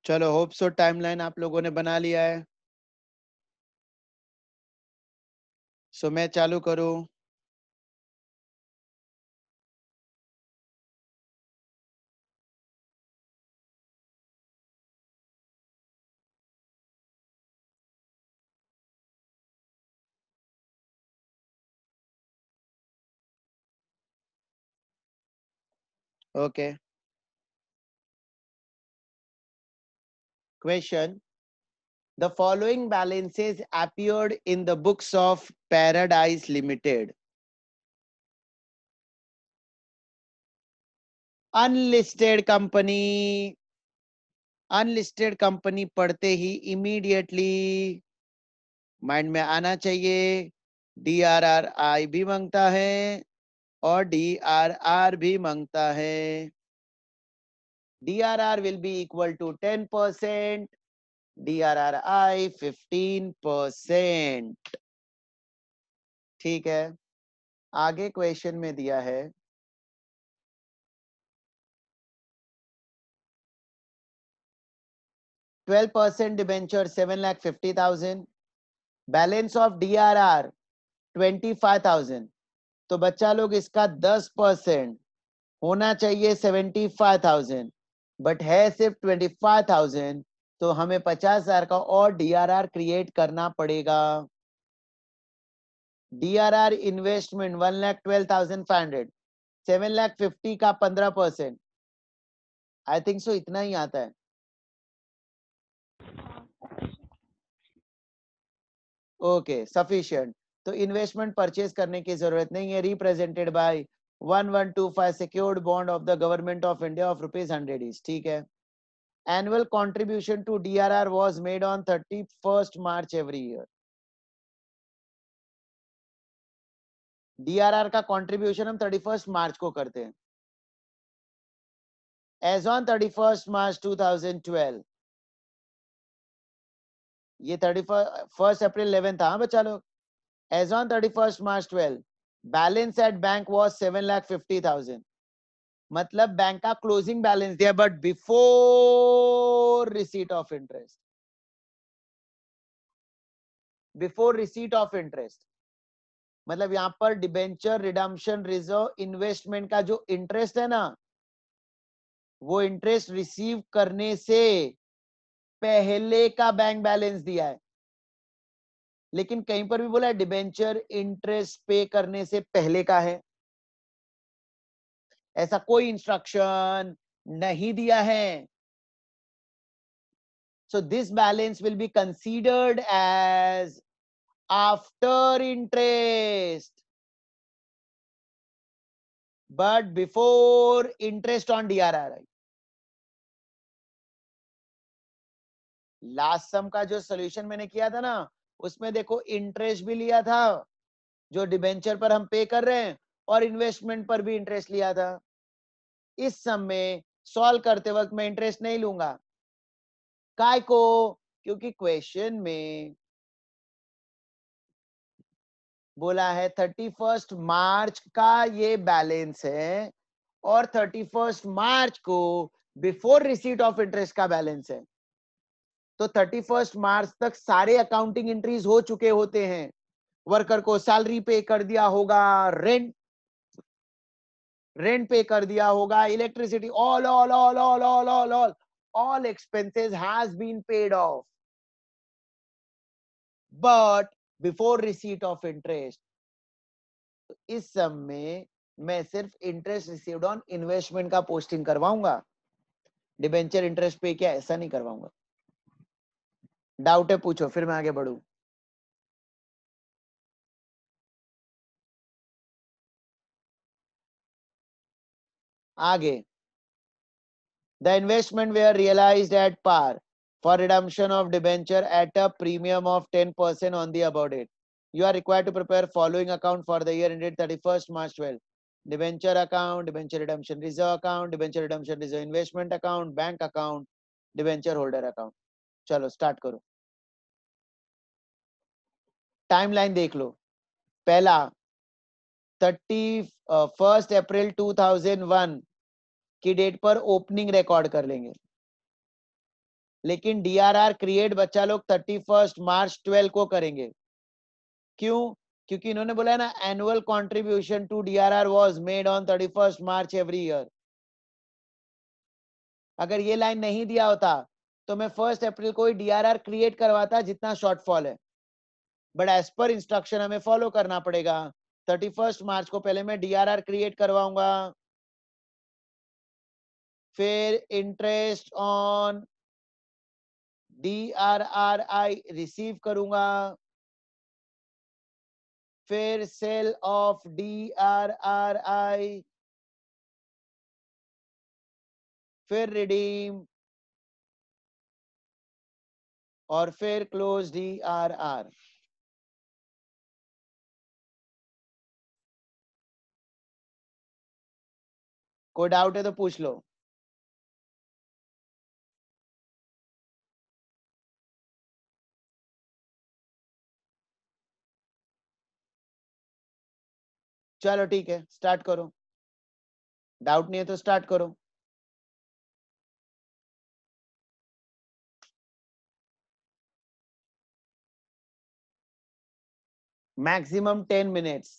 चलो, होप सो टाइमलाइन आप लोगों ने बना लिया है। सो मैं चालू करूं? Okay. Question: The following balances appeared in the books of Paradise Limited. Unlisted company. Unlisted company पढ़ते ही immediately माइंड में आना चाहिए डी आर आर आई भी मांगता है और डी आर आर भी मांगता है। D R R will be equal to ten percent. D R R I fifteen percent. ठीक है, आगे क्वेश्चन में दिया है twelve percent debenture seven lakh fifty thousand, balance of D R R twenty-five thousand। तो बच्चा लोग इसका ten percent होना चाहिए seventy-five thousand, बट है सिर्फ twenty-five thousand, तो हमें fifty thousand का और डी आर आर क्रिएट करना पड़ेगा। D R R investment one lakh twelve thousand five hundred, seven lakh fifty का fifteen percent, I think so इतना ही आता है। Okay, sufficient. तो इन्वेस्टमेंट परचेज करने की जरूरत नहीं है, represented by one one two five secured bond of the government of India of rupees one hundred each। ठीक है। Annual contribution to D R R was made on thirty-first March every year। D R R का contribution हम thirty-first March को करते हैं। As on thirty-first March two thousand twelve, ये thirty-first April eleven था बच्चा लोग। As on thirty-first March twelve, balance at bank was seven lakh fifty thousand। मतलब बैंक का क्लोजिंग बैलेंस दिया, but before receipt of interest. Before receipt of interest मतलब यहां पर डिबेंचर रिडम्पशन रिजर्व इन्वेस्टमेंट का जो इंटरेस्ट है ना, वो इंटरेस्ट रिसीव करने से पहले का बैंक बैलेंस दिया है। लेकिन कहीं पर भी बोला है डिबेंचर इंटरेस्ट पे करने से पहले का है, ऐसा कोई इंस्ट्रक्शन नहीं दिया है। So this balance will be considered as after interest, but before interest on D R R I। Last sum का जो सॉल्यूशन मैंने किया था ना, उसमें देखो इंटरेस्ट भी लिया था जो डिबेंचर पर हम पे कर रहे हैं, और इन्वेस्टमेंट पर भी इंटरेस्ट लिया था। इस सम में सॉल्व करते वक्त मैं इंटरेस्ट नहीं लूंगा। काय को? क्योंकि क्वेश्चन में बोला है थर्टी फर्स्ट मार्च का ये बैलेंस है और थर्टी फर्स्ट मार्च को बिफोर रिसीट ऑफ इंटरेस्ट का बैलेंस है। तो थर्टी फर्स्ट मार्च तक सारे अकाउंटिंग एंट्रीज हो चुके होते हैं। वर्कर को सैलरी पे कर दिया होगा, रेंट रेंट पे कर दिया होगा, electricity, all all all all all all all all expenses has been paid off, but before receipt of interest. इस सम में मैं सिर्फ इंटरेस्ट रिसीव्ड ऑन इन्वेस्टमेंट का पोस्टिंग करवाऊंगा, डिबेंचर इंटरेस्ट पे क्या ऐसा नहीं करवाऊंगा। डाउट है पूछो, फिर मैं आगे बढ़ू। आगे, the investment were realised at par for redemption of debenture at a premium of ten percent on the above date. You are required to prepare following account for the year ended thirty-first March twelve. Debenture account, debenture redemption reserve account, debenture redemption reserve investment account, bank account, debenture holder account. चलो start करो। Timeline देख लो। पहला thirty first April two thousand one की date पर opening record कर लेंगे। लेकिन डीआरआर क्रिएट बच्चा लोग थर्टी फर्स्ट मार्च ट्वेल्व को करेंगे। क्यों? क्योंकि इन्होंने बोला है ना, annual contribution to DRR was made on thirty first March every year. अगर ये लाइन नहीं दिया होता तो मैं फर्स्ट अप्रैल को ही डीआरआर क्रिएट करवाता जितना शॉर्टफॉल है, बट एज पर इंस्ट्रक्शन हमें फॉलो करना पड़ेगा। थर्टी फर्स्ट मार्च को पहले मैं डीआरआर क्रिएट करवाऊंगा, फिर इंटरेस्ट ऑन डीआरआरआई रिसीव करूंगा, फिर सेल ऑफ डीआरआरआई, फिर रिडीम, और फिर क्लोज डीआरआर। कोई डाउट है तो पूछ लो। चलो ठीक है, स्टार्ट करो। डाउट नहीं है तो स्टार्ट करो। Maximum ten minutes.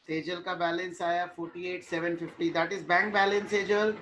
सेजल का बैलेंस आया forty eight seven fifty, that is bank balance Sejal.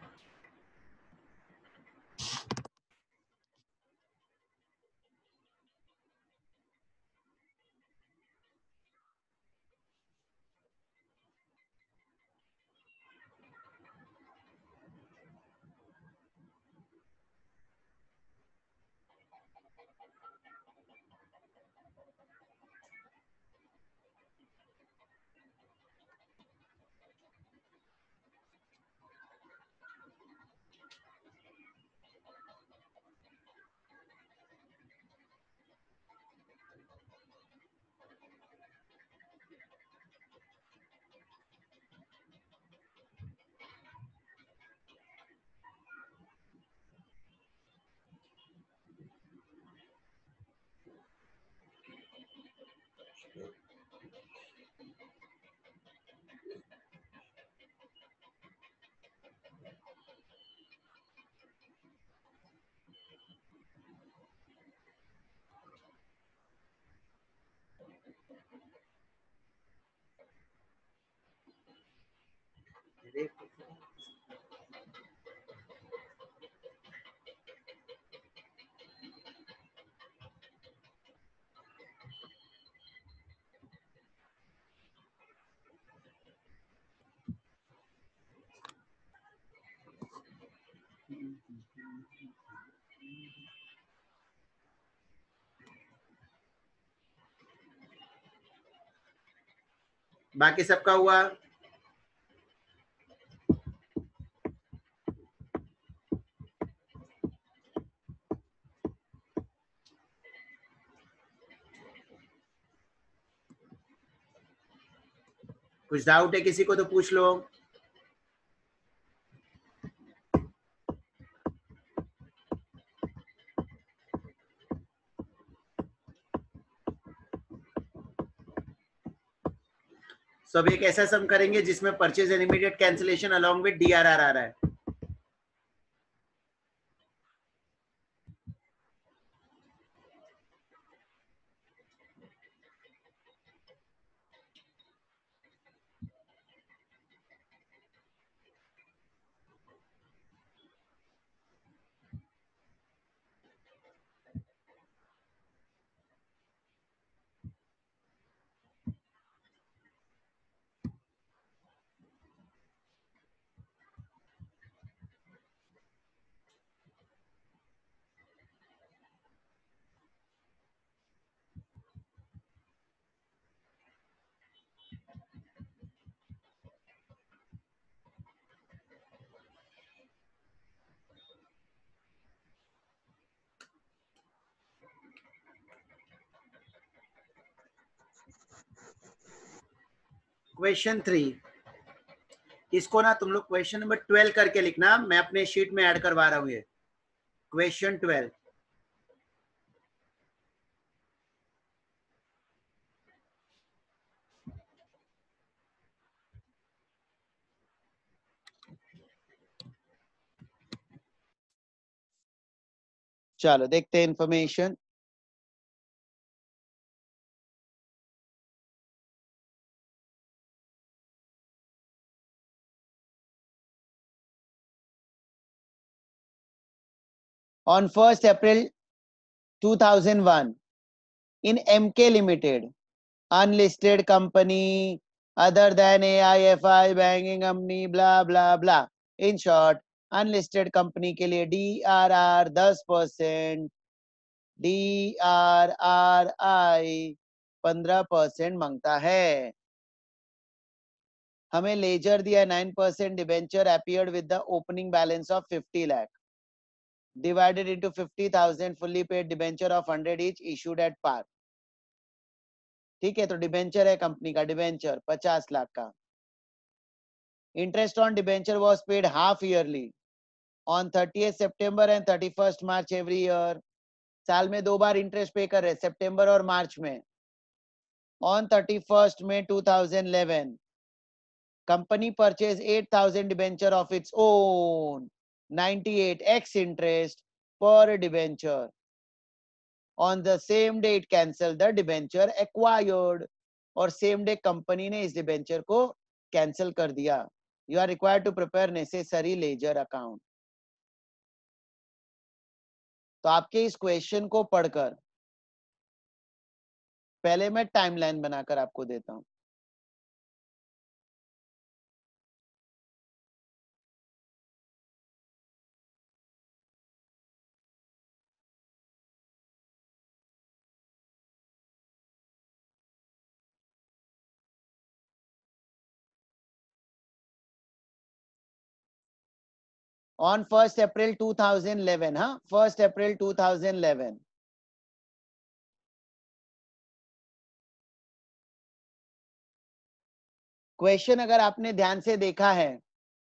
बाकी सबका हुआ? कुछ डाउट है किसी को तो पूछ लो. सब एक ऐसा सम करेंगे जिसमें purchase and immediate cancellation along with DRR आ रहा है. क्वेश्चन थ्री, इसको ना तुम लोग क्वेश्चन नंबर ट्वेल्व करके लिखना, मैं अपने शीट में ऐड करवा रहा हूँ ये क्वेश्चन ट्वेल्व. चलो देखते हैं information. On first April two thousand one, in M K Limited, unlisted company other than A I F I, banking company, blah blah blah. In short, unlisted company के लिए D R R ten percent, D R R I fifteen percent मांगता है. हमें laser दिया nine percent debenture appeared with the opening balance of fifty lakh. Divided into fifty thousand fully paid debenture of one hundred each issued at par. ठीक है, तो debenture है company का, debenture पचास लाख का. Interest on debenture was paid half yearly on thirtieth September and thirty-first March every year. साल में दो बार इंटरेस्ट पे कर रहे, सितंबर और मार्च में. On thirty-first May two thousand eleven, company purchased eight thousand debenture of its own, ninety-eight x interest per debenture. On the same day, it cancelled the debenture acquired. और सेम डे कंपनी ने इस debenture को cancel कर दिया. You are required to prepare necessary ledger account. तो आपके इस question को पढ़कर पहले मैं टाइमलाइन बनाकर आपको देता हूं. on first April two thousand eleven, huh? first April two thousand eleven. Question अगर आपने ध्यान से देखा है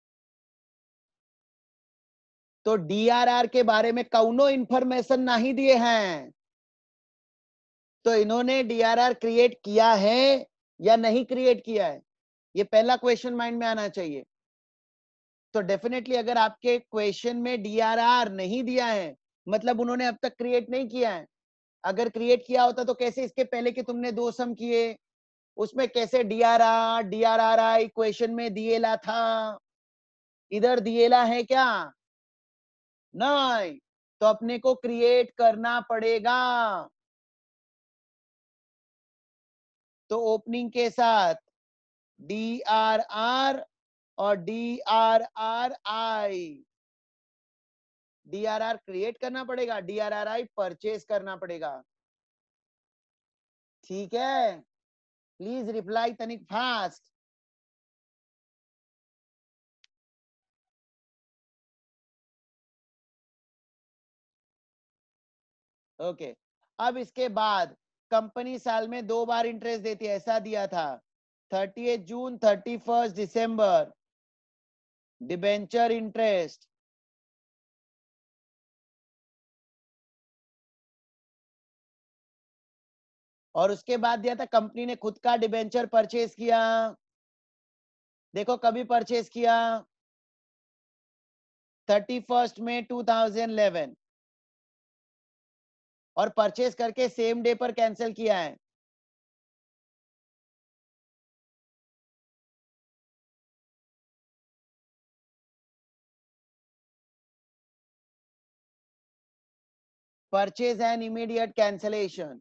तो डीआरआर के बारे में कौनो इंफॉर्मेशन नहीं दिए हैं. तो इन्होंने डीआरआर क्रिएट किया है या नहीं क्रिएट किया है, ये पहला क्वेश्चन माइंड में आना चाहिए. तो डेफिनेटली अगर आपके क्वेश्चन में डीआरआर नहीं दिया है मतलब उन्होंने अब तक क्रिएट नहीं किया है. अगर क्रिएट किया होता तो कैसे इसके पहले के तुमने दो सम किए उसमें कैसे डीआरआर डीआरआरआई इक्वेशन में दिएला था, इधर दिएला है क्या? नहीं. तो अपने को क्रिएट करना पड़ेगा. तो ओपनिंग के साथ डी आर आर और D R R I, D R R create करना पड़ेगा, D R R I purchase करना पड़ेगा. ठीक है, प्लीज रिप्लाई तनिक फास्ट. ओके. अब इसके बाद कंपनी साल में दो बार इंटरेस्ट देती है, ऐसा दिया था. Thirty June, thirty first December debenture interest. और उसके बाद दिया था कंपनी ने खुद का डिबेंचर परचेज किया. देखो कभी परचेज किया, थर्टी फर्स्ट में टू थाउजेंड इलेवन. और परचेज करके सेम डे पर कैंसिल किया है. Purchase and immediate cancellation.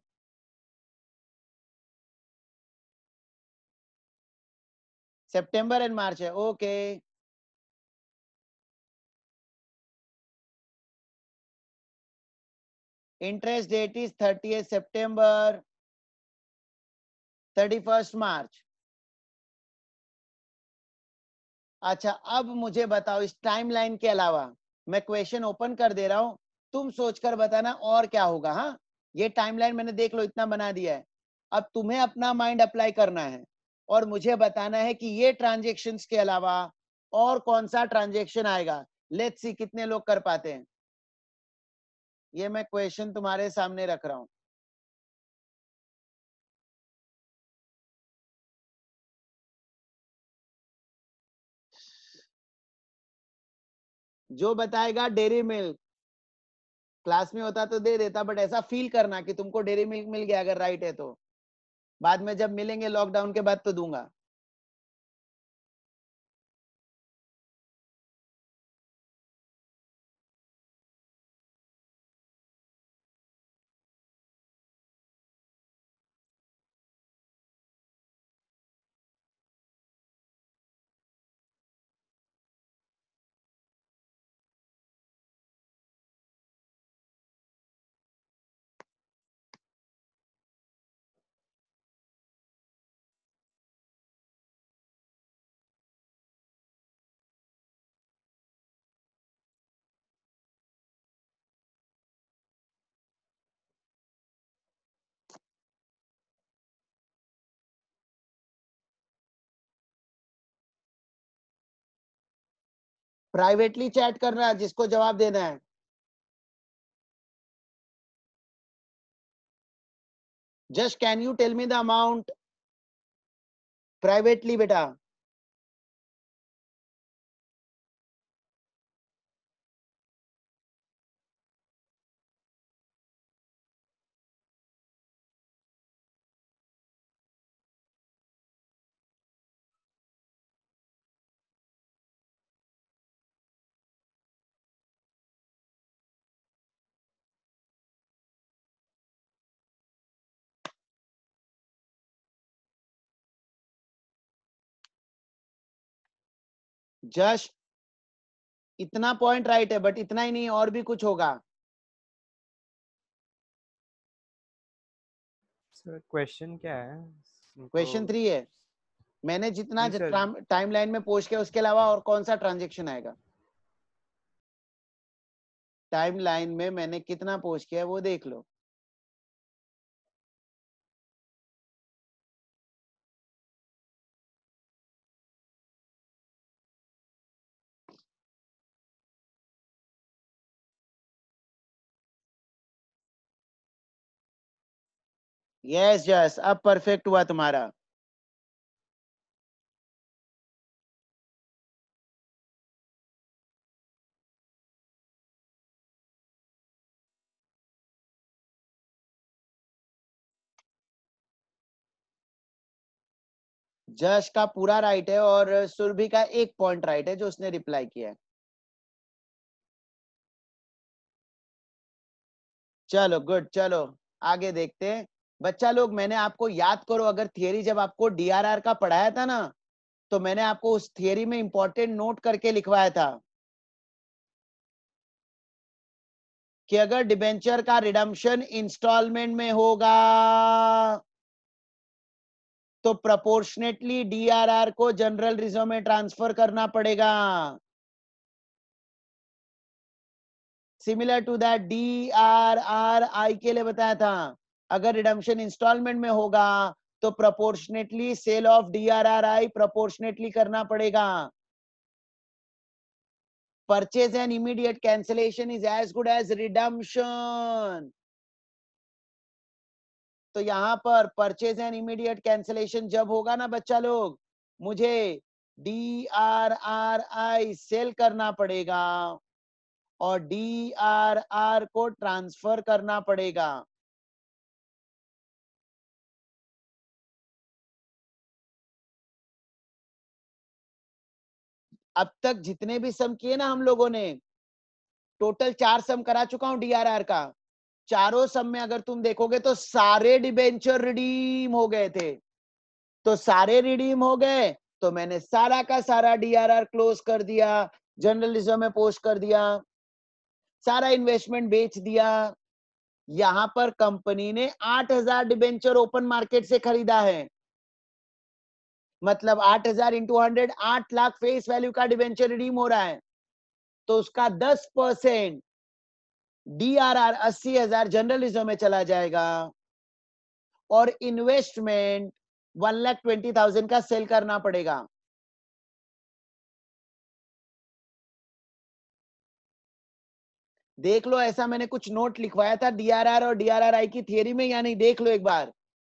September and March है. Okay. Interest date is thirty September, thirty first March. अच्छा, अब मुझे बताओ इस टाइमलाइन के अलावा, मैं क्वेश्चन ओपन कर दे रहा हूं, तुम सोचकर बताना और क्या होगा. हाँ, ये टाइमलाइन मैंने देख लो इतना बना दिया है. अब तुम्हें अपना माइंड अप्लाई करना है और मुझे बताना है कि ये ट्रांजेक्शन्स के अलावा और कौन सा ट्रांजेक्शन आएगा. लेट्स सी कितने लोग कर पाते हैं. ये मैं क्वेश्चन तुम्हारे सामने रख रहा हूं. जो बताएगा डेयरी मिल्क, क्लास में होता तो दे देता, बट ऐसा फील करना कि तुमको डेयरी मिल्क मिल गया अगर राइट है तो. बाद में जब मिलेंगे लॉकडाउन के बाद तो दूंगा. प्राइवेटली चैट करना जिसको जवाब देना है. Just can you tell me the amount privately बेटा. जस्ट इतना पॉइंट राइट है, बट इतना ही नहीं, और भी कुछ होगा। सर क्वेश्चन क्या है? क्वेश्चन हमको- थ्री है, मैंने जितना जी सर। टाइम लाइन में पोस्ट किया उसके अलावा और कौन सा ट्रांजेक्शन आएगा? टाइम लाइन में मैंने कितना पोस्ट किया है वो देख लो। यस यस, अब परफेक्ट हुआ तुम्हारा। जश का पूरा राइट है और सुरभि का एक पॉइंट राइट है जो उसने रिप्लाई किया है। चलो गुड, चलो आगे देखते हैं। बच्चा लोग, मैंने आपको याद करो, अगर थियरी जब आपको डीआरआर का पढ़ाया था ना, तो मैंने आपको उस थियरी में इंपॉर्टेंट नोट करके लिखवाया था कि अगर डिबेंचर का रिडम्पशन इंस्टॉलमेंट में होगा तो प्रोपोर्शनेटली डीआरआर को जनरल रिजर्व में ट्रांसफर करना पड़ेगा। सिमिलर टू दैट डीआरआरआई के लिए बताया था, अगर रिडम्पशन इंस्टॉलमेंट में होगा तो proportionately sale of DRRI proportionately करना पड़ेगा। Purchase and immediate cancellation is as good as redemption. तो यहां पर परचेज एंड इमीडिएट कैंसिलेशन जब होगा ना बच्चा लोग, मुझे डीआरआरआई सेल करना पड़ेगा और डीआरआर को ट्रांसफर करना पड़ेगा। अब तक जितने भी सम किए ना हम लोगों ने, टोटल चार सम करा चुका हूं डीआरआर का। चारों सम में अगर तुम देखोगे तो सारे डिबेंचर रिडीम हो गए थे। तो सारे रिडीम हो गए तो मैंने सारा का सारा डीआरआर क्लोज कर दिया, जर्नलिज्म में पोस्ट कर दिया, सारा इन्वेस्टमेंट बेच दिया। यहां पर कंपनी ने आठ हजार डिबेंचर ओपन मार्केट से खरीदा है, मतलब आठ हजार इंटू हंड्रेड, आठ लाख फेस वैल्यू का डिबेंचर रिडीम हो रहा है। तो उसका दस परसेंट डीआरआर अस्सी हजार जर्नलिज्म में चला जाएगा और investment one lakh twenty thousand का सेल करना पड़ेगा। देख लो, ऐसा मैंने कुछ नोट लिखवाया था डीआरआर और डीआरआरआई की थियरी में या नहीं, देख लो एक बार।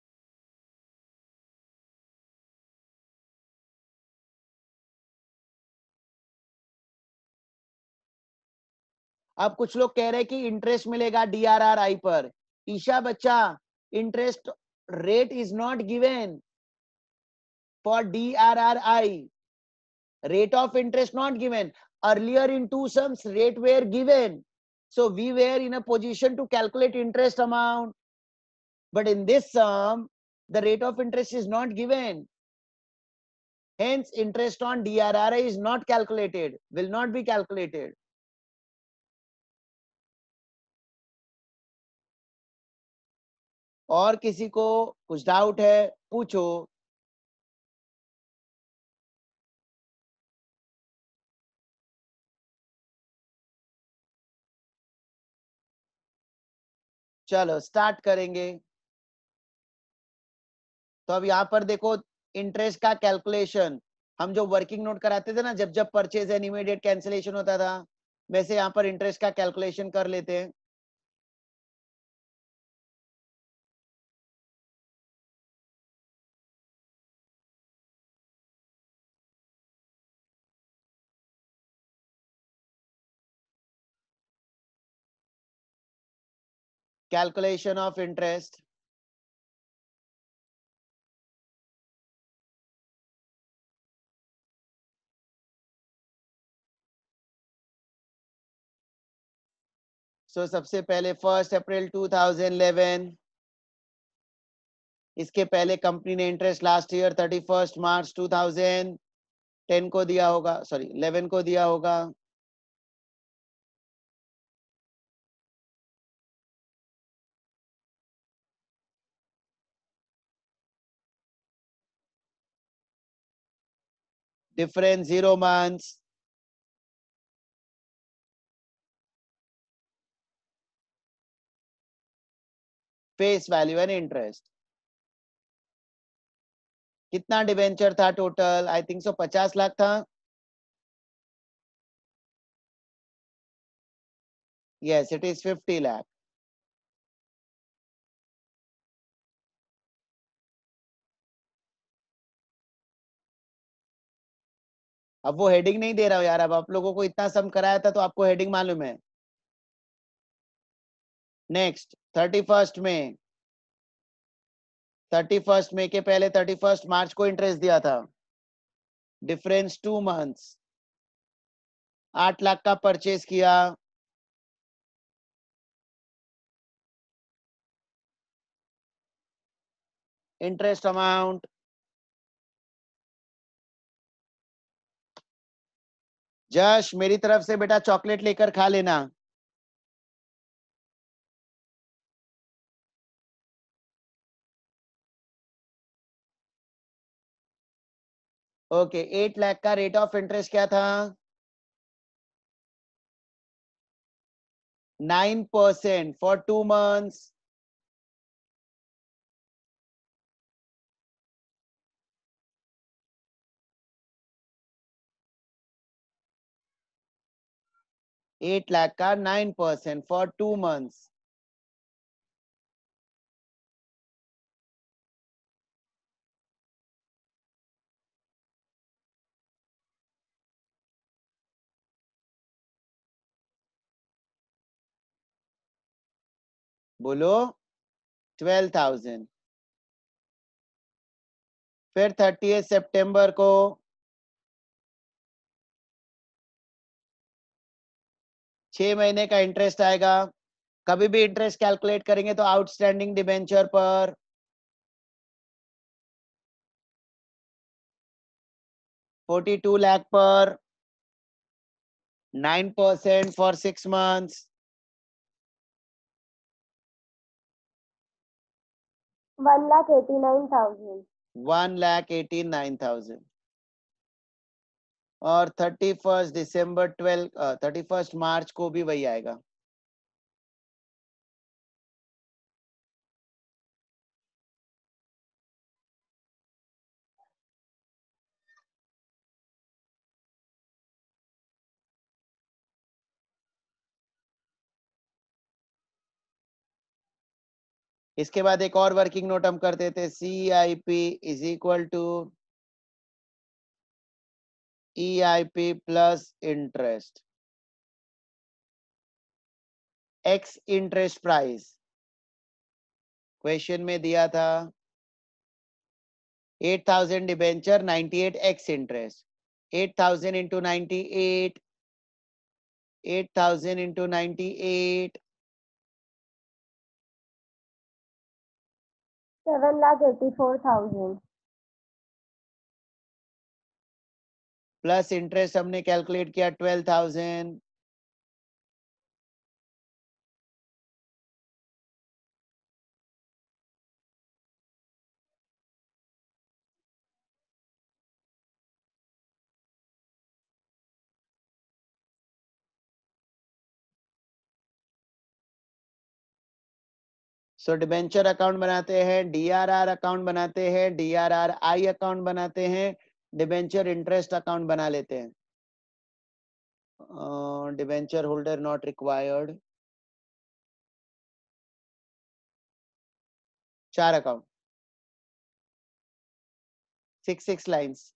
अब कुछ लोग कह रहे हैं कि इंटरेस्ट मिलेगा डीआरआरआई पर। ईशा बच्चा, interest rate is not given for DRRI. rate of interest not given. Earlier in two sums rate were given, so we were in a position to calculate interest amount, but in this sum the rate of interest is not given, hence interest on D R R I is not calculated, will not be calculated. और किसी को कुछ doubt है पूछो। चलो start करेंगे। तो अब यहां पर देखो, इंटरेस्ट का कैलकुलेशन हम जो वर्किंग नोट कराते थे ना, जब जब परचेज एंड इमीडिएट कैंसिलेशन होता था, वैसे यहां पर इंटरेस्ट का कैलकुलेशन कर लेते हैं। Calculation of interest. So सबसे पहले first April two thousand eleven, इसके पहले कंपनी ने interest last year thirty first March two thousand ten को दिया होगा, सॉरी इलेवन को दिया होगा, difference zero months, face value and interest. कितना डिवेंचर था टोटल? आई थिंक सो पचास लाख था। Yes, it is fifty lakh. अब वो हेडिंग नहीं दे रहा हूं यार, अब आप लोगों को इतना सम कराया था तो आपको हेडिंग मालूम है। नेक्स्ट थर्टी फर्स्ट में, थर्टी फर्स्ट में के पहले थर्टी फर्स्ट मार्च को इंटरेस्ट दिया था, डिफरेंस टू मंथ्स, आठ लाख का परचेज किया, इंटरेस्ट अमाउंट जश मेरी तरफ से बेटा चॉकलेट लेकर खा लेना। ओके, एट लाख का रेट ऑफ इंटरेस्ट क्या था? Nine percent for two months, eight lakh का nine percent for two months. बोलो, ट्वेल्व थाउजेंड। फिर थर्टी सितंबर को छह महीने का इंटरेस्ट आएगा। कभी भी इंटरेस्ट कैलकुलेट करेंगे तो आउटस्टैंडिंग डिबेंचर पर फोर्टी टू लाख पर nine percent for six months, one lakh eighty nine thousand. One lakh eighty nine thousand. और thirty first December twelve thirty first March को भी वही आएगा। इसके बाद एक और वर्किंग नोट हम करते थे, C I P is equal to E I P plus interest ex interest price. Question में दिया था eight thousand debenture, ninety eight ex interest, eight thousand into ninety eight, eight thousand into ninety eight, seven lakh eighty four thousand plus interest हमने calculate किया twelve thousand. So debenture account बनाते हैं, DRR account बनाते हैं, DRR I account बनाते हैं, debenture interest account बना लेते हैं। डिबेंचर होल्डर नॉट रिक्वायर्ड, चार account, six six lines.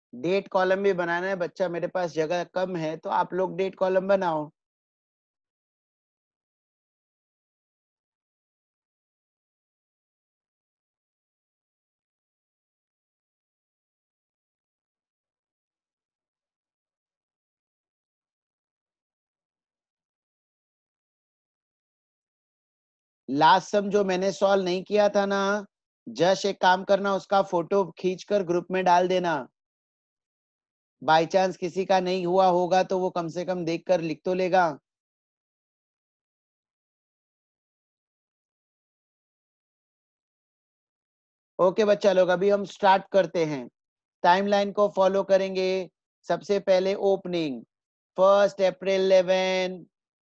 Date column भी बनाना है बच्चा, मेरे पास जगह कम है तो आप लोग डेट कॉलम बनाओ। लास्ट सम जो मैंने सॉल्व नहीं किया था ना, जस्ट एक काम करना, उसका फोटो खींचकर ग्रुप में डाल देना। बाय चांस किसी का नहीं हुआ होगा तो वो कम से कम देखकर लिख तो लेगा। ओके बच्चा लोग, अभी हम स्टार्ट करते हैं। टाइमलाइन को फॉलो करेंगे। सबसे पहले opening first April eleven,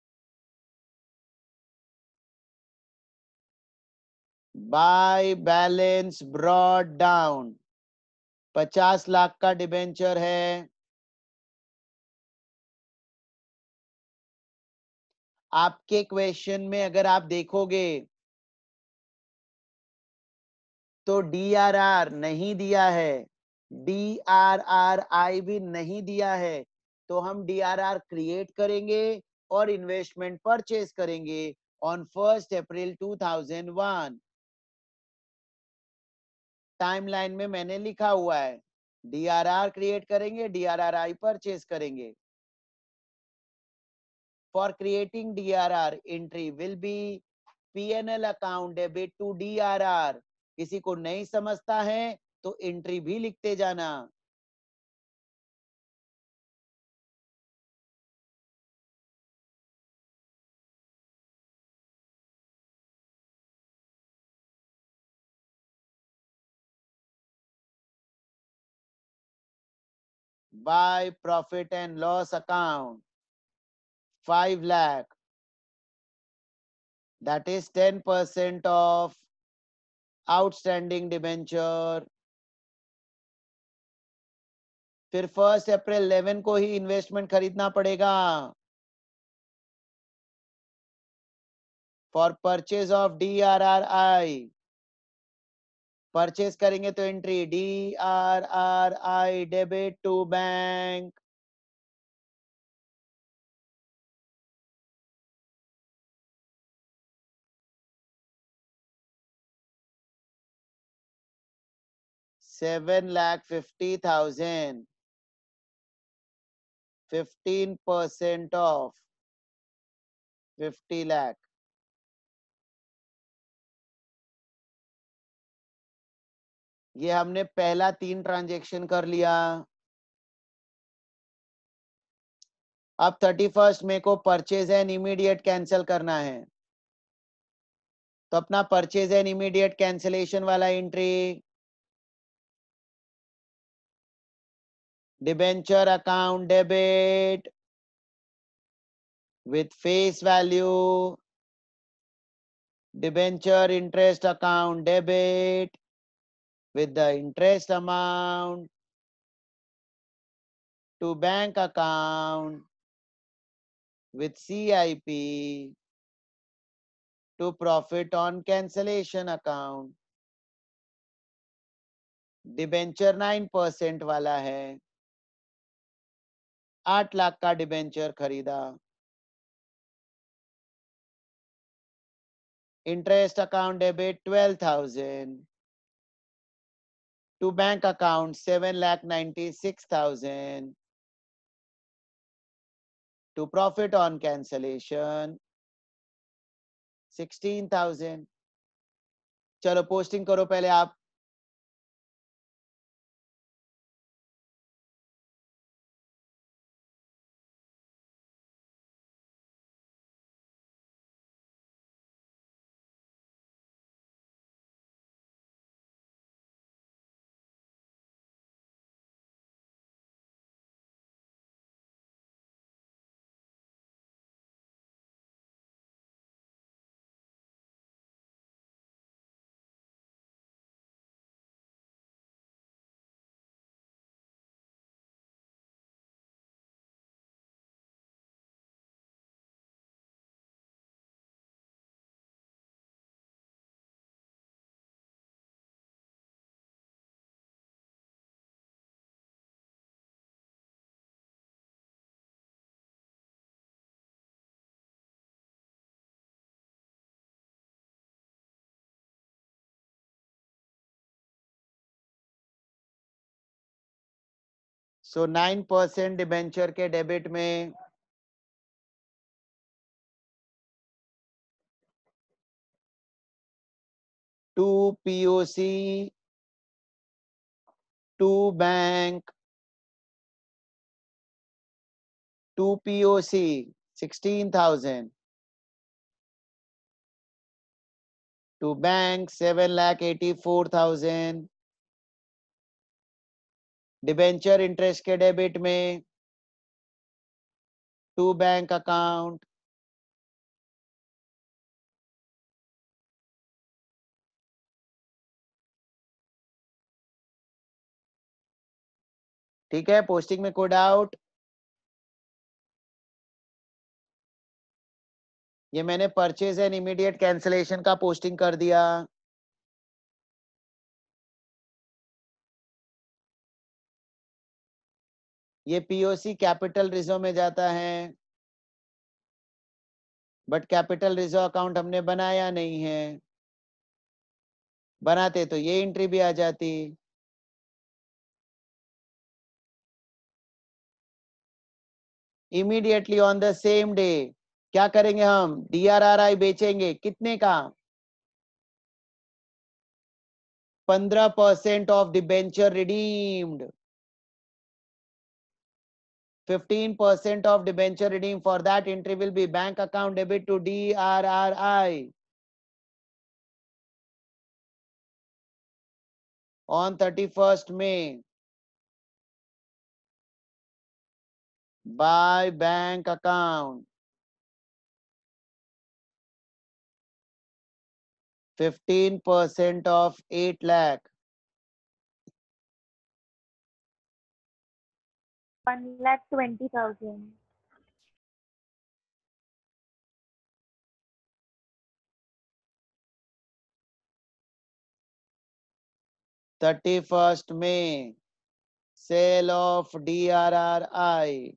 by balance brought down, पचास लाख का डिबेंचर है। आपके क्वेश्चन में अगर आप देखोगे तो डी आर आर नहीं दिया है, डी आर आर आई भी नहीं दिया है, तो हम डी आर आर क्रिएट करेंगे और इन्वेस्टमेंट परचेज करेंगे on first April two thousand one. Timeline में मैंने लिखा हुआ है, डी आर आर क्रिएट करेंगे, D R R I purchase करेंगे। For creating D R R entry will be P N L account debit to D R R. किसी को नहीं समझता है तो एंट्री भी लिखते जाना। By profit and loss account five lakh, that is ten percent of outstanding debenture। फिर फर्स्ट अप्रैल इलेवन को ही इन्वेस्टमेंट खरीदना पड़ेगा। For purchase of D R R I, purchase करेंगे तो entry D R R I debit to bank. Seven lakh fifty thousand, fifteen percent of fifty lakh. ये हमने पहला तीन ट्रांजेक्शन कर लिया। अब थर्टी फर्स्ट मे को परचेज एंड इमीडिएट कैंसिल करना है, तो अपना परचेज एंड इमीडिएट कैंसिलेशन वाला entry debenture account debit with face value, debenture interest account debit with the interest amount to bank account with C I P to profit on cancellation account। Debenture nine percent वाला है, आठ लाख का debenture खरीदा। Interest account debit twelve thousand to bank account seven lakh ninety-six thousand to profit on cancellation sixteen thousand। चलो posting करो पहले आप। So nine percent debenture के डेबिट में to POC, to bank, to POC sixteen thousand, to bank seven lakh eighty four thousand, debenture interest के debit में to bank account ठीक है। पोस्टिंग में कोई डाउट? ये मैंने परचेज एंड इमीडिएट कैंसिलेशन का पोस्टिंग कर दिया। ये पीओसी कैपिटल रिजर्व में जाता है, बट कैपिटल रिजर्व अकाउंट हमने बनाया नहीं है। बनाते तो ये एंट्री भी आ जाती। Immediately on the same day क्या करेंगे हम? डीआरआरआई बेचेंगे। कितने का? पंद्रह percent of debenture redeemed. fifteen percent of debenture redeemed. For that entry will be bank account debit to D R R I on thirty-first May by bank account fifteen percent of eight lakh one lakh twenty thousand. thirty-first May sale of D R R I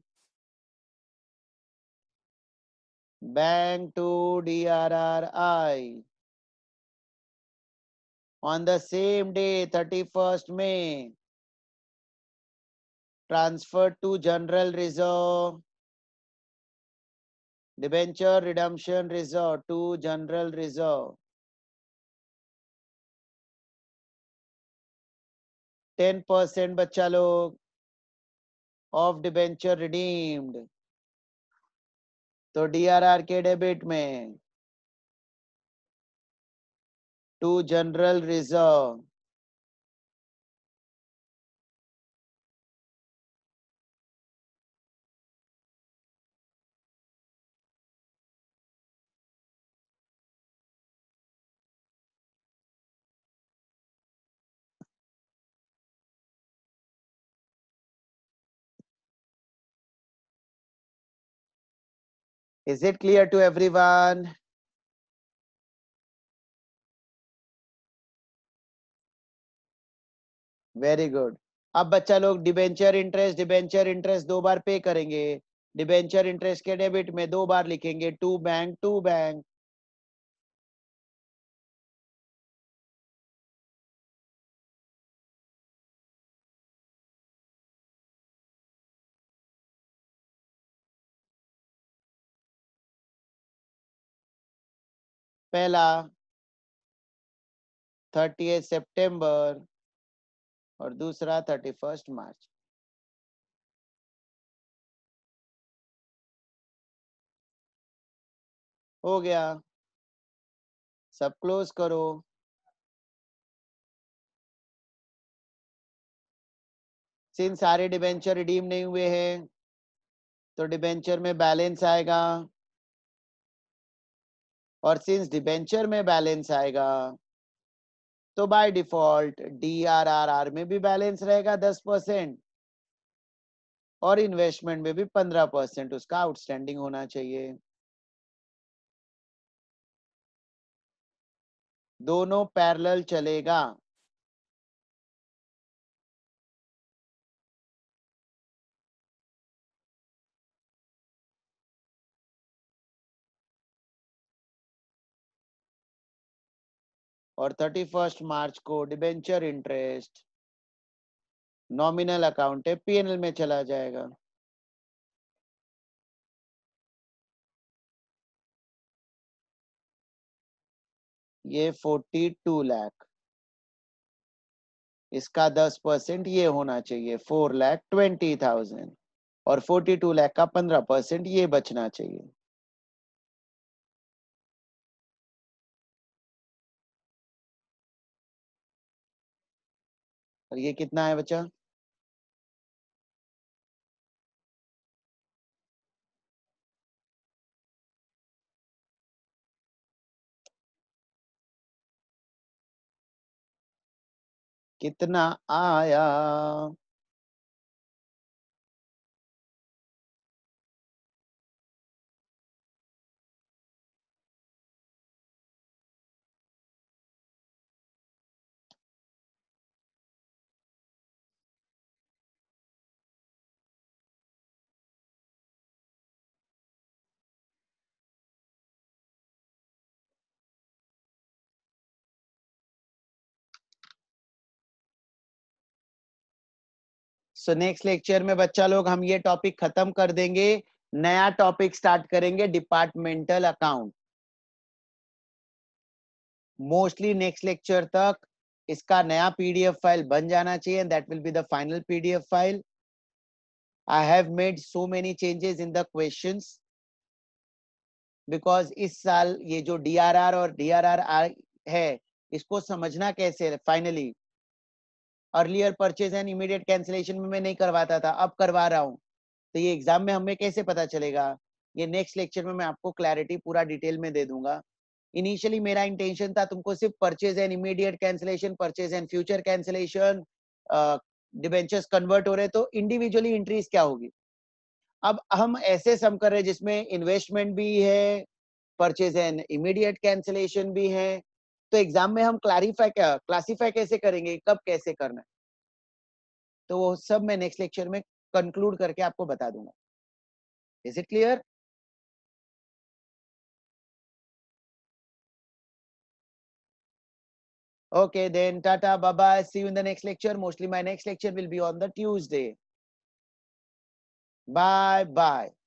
bank to D R R I on the same day thirty-first May transferred to general reserve, debenture redemption reserve to general reserve, ten percent बच्चा लोग of debenture redeemed, तो DRR के debit में to general reserve Is it clear to everyone? Very good. अब बच्चा लोग debenture interest debenture interest दो बार पे करेंगे। डिबेंचर इंटरेस्ट के डेबिट में दो बार लिखेंगे टू बैंक टू बैंक। पहला थर्टी सितंबर और दूसरा थर्टी फर्स्ट मार्च। हो गया, सब क्लोज करो। सिंस सारे डिबेंचर रिडीम नहीं हुए हैं तो डिबेंचर में बैलेंस आएगा, और सिंस डिबेंचर में बैलेंस आएगा तो बाय डिफॉल्ट डीआरआरआर में भी बैलेंस रहेगा दस परसेंट और इन्वेस्टमेंट में भी पंद्रह परसेंट उसका आउटस्टैंडिंग होना चाहिए। दोनों पैरेलल चलेगा। और थर्टी फर्स्ट मार्च को डिबेंचर इंटरेस्ट नॉमिनल अकाउंट है, पीएनएल में चला जाएगा। ये फोर्टी टू लाख, इसका दस परसेंट ये होना चाहिए, फोर लाख ट्वेंटी थाउजेंड, और फोर्टी टू लाख का पंद्रह परसेंट ये बचना चाहिए। और ये कितना है बच्चा? कितना आया? सो नेक्स्ट लेक्चर में बच्चा लोग हम ये टॉपिक खत्म कर देंगे, नया टॉपिक स्टार्ट करेंगे, departmental account. Mostly next lecture तक इसका नया पीडीएफ फाइल बन जाना चाहिए, and that will be the final PDF file. I have made so many changes in the questions because इस साल ये जो डीआरआर और डीआरआर है, इसको समझना कैसे finally. Earlier purchase and immediate cancellation में मैं नहीं करवाता था, अब करवा रहा हूँ, तो ये एग्जाम में हमें कैसे पता चलेगा? ये नेक्स्ट लेक्चर में मैं आपको क्लैरिटी पूरा डिटेल में दे दूंगा। इनिशियली मेरा इंटेंशन था तुमको सिर्फ purchase and immediate cancellation, purchase and future cancellation, debentures convert हो रहे तो इंडिविजुअली एंट्रीज क्या होगी। अब हम ऐसे सम कर रहे हैं जिसमें इन्वेस्टमेंट भी है, परचेज एंड इमीडिएट कैंसिलेशन भी है, तो एग्जाम में हम क्लैरिफाई क्या क्लासिफाई कैसे करेंगे, कब कैसे करना है, तो वो सब मैं नेक्स्ट लेक्चर में कंक्लूड करके आपको बता दूंगा। Is it clear? Okay, then tata, bye bye. See you in the next lecture. Mostly my next lecture will be on the Tuesday. Bye bye.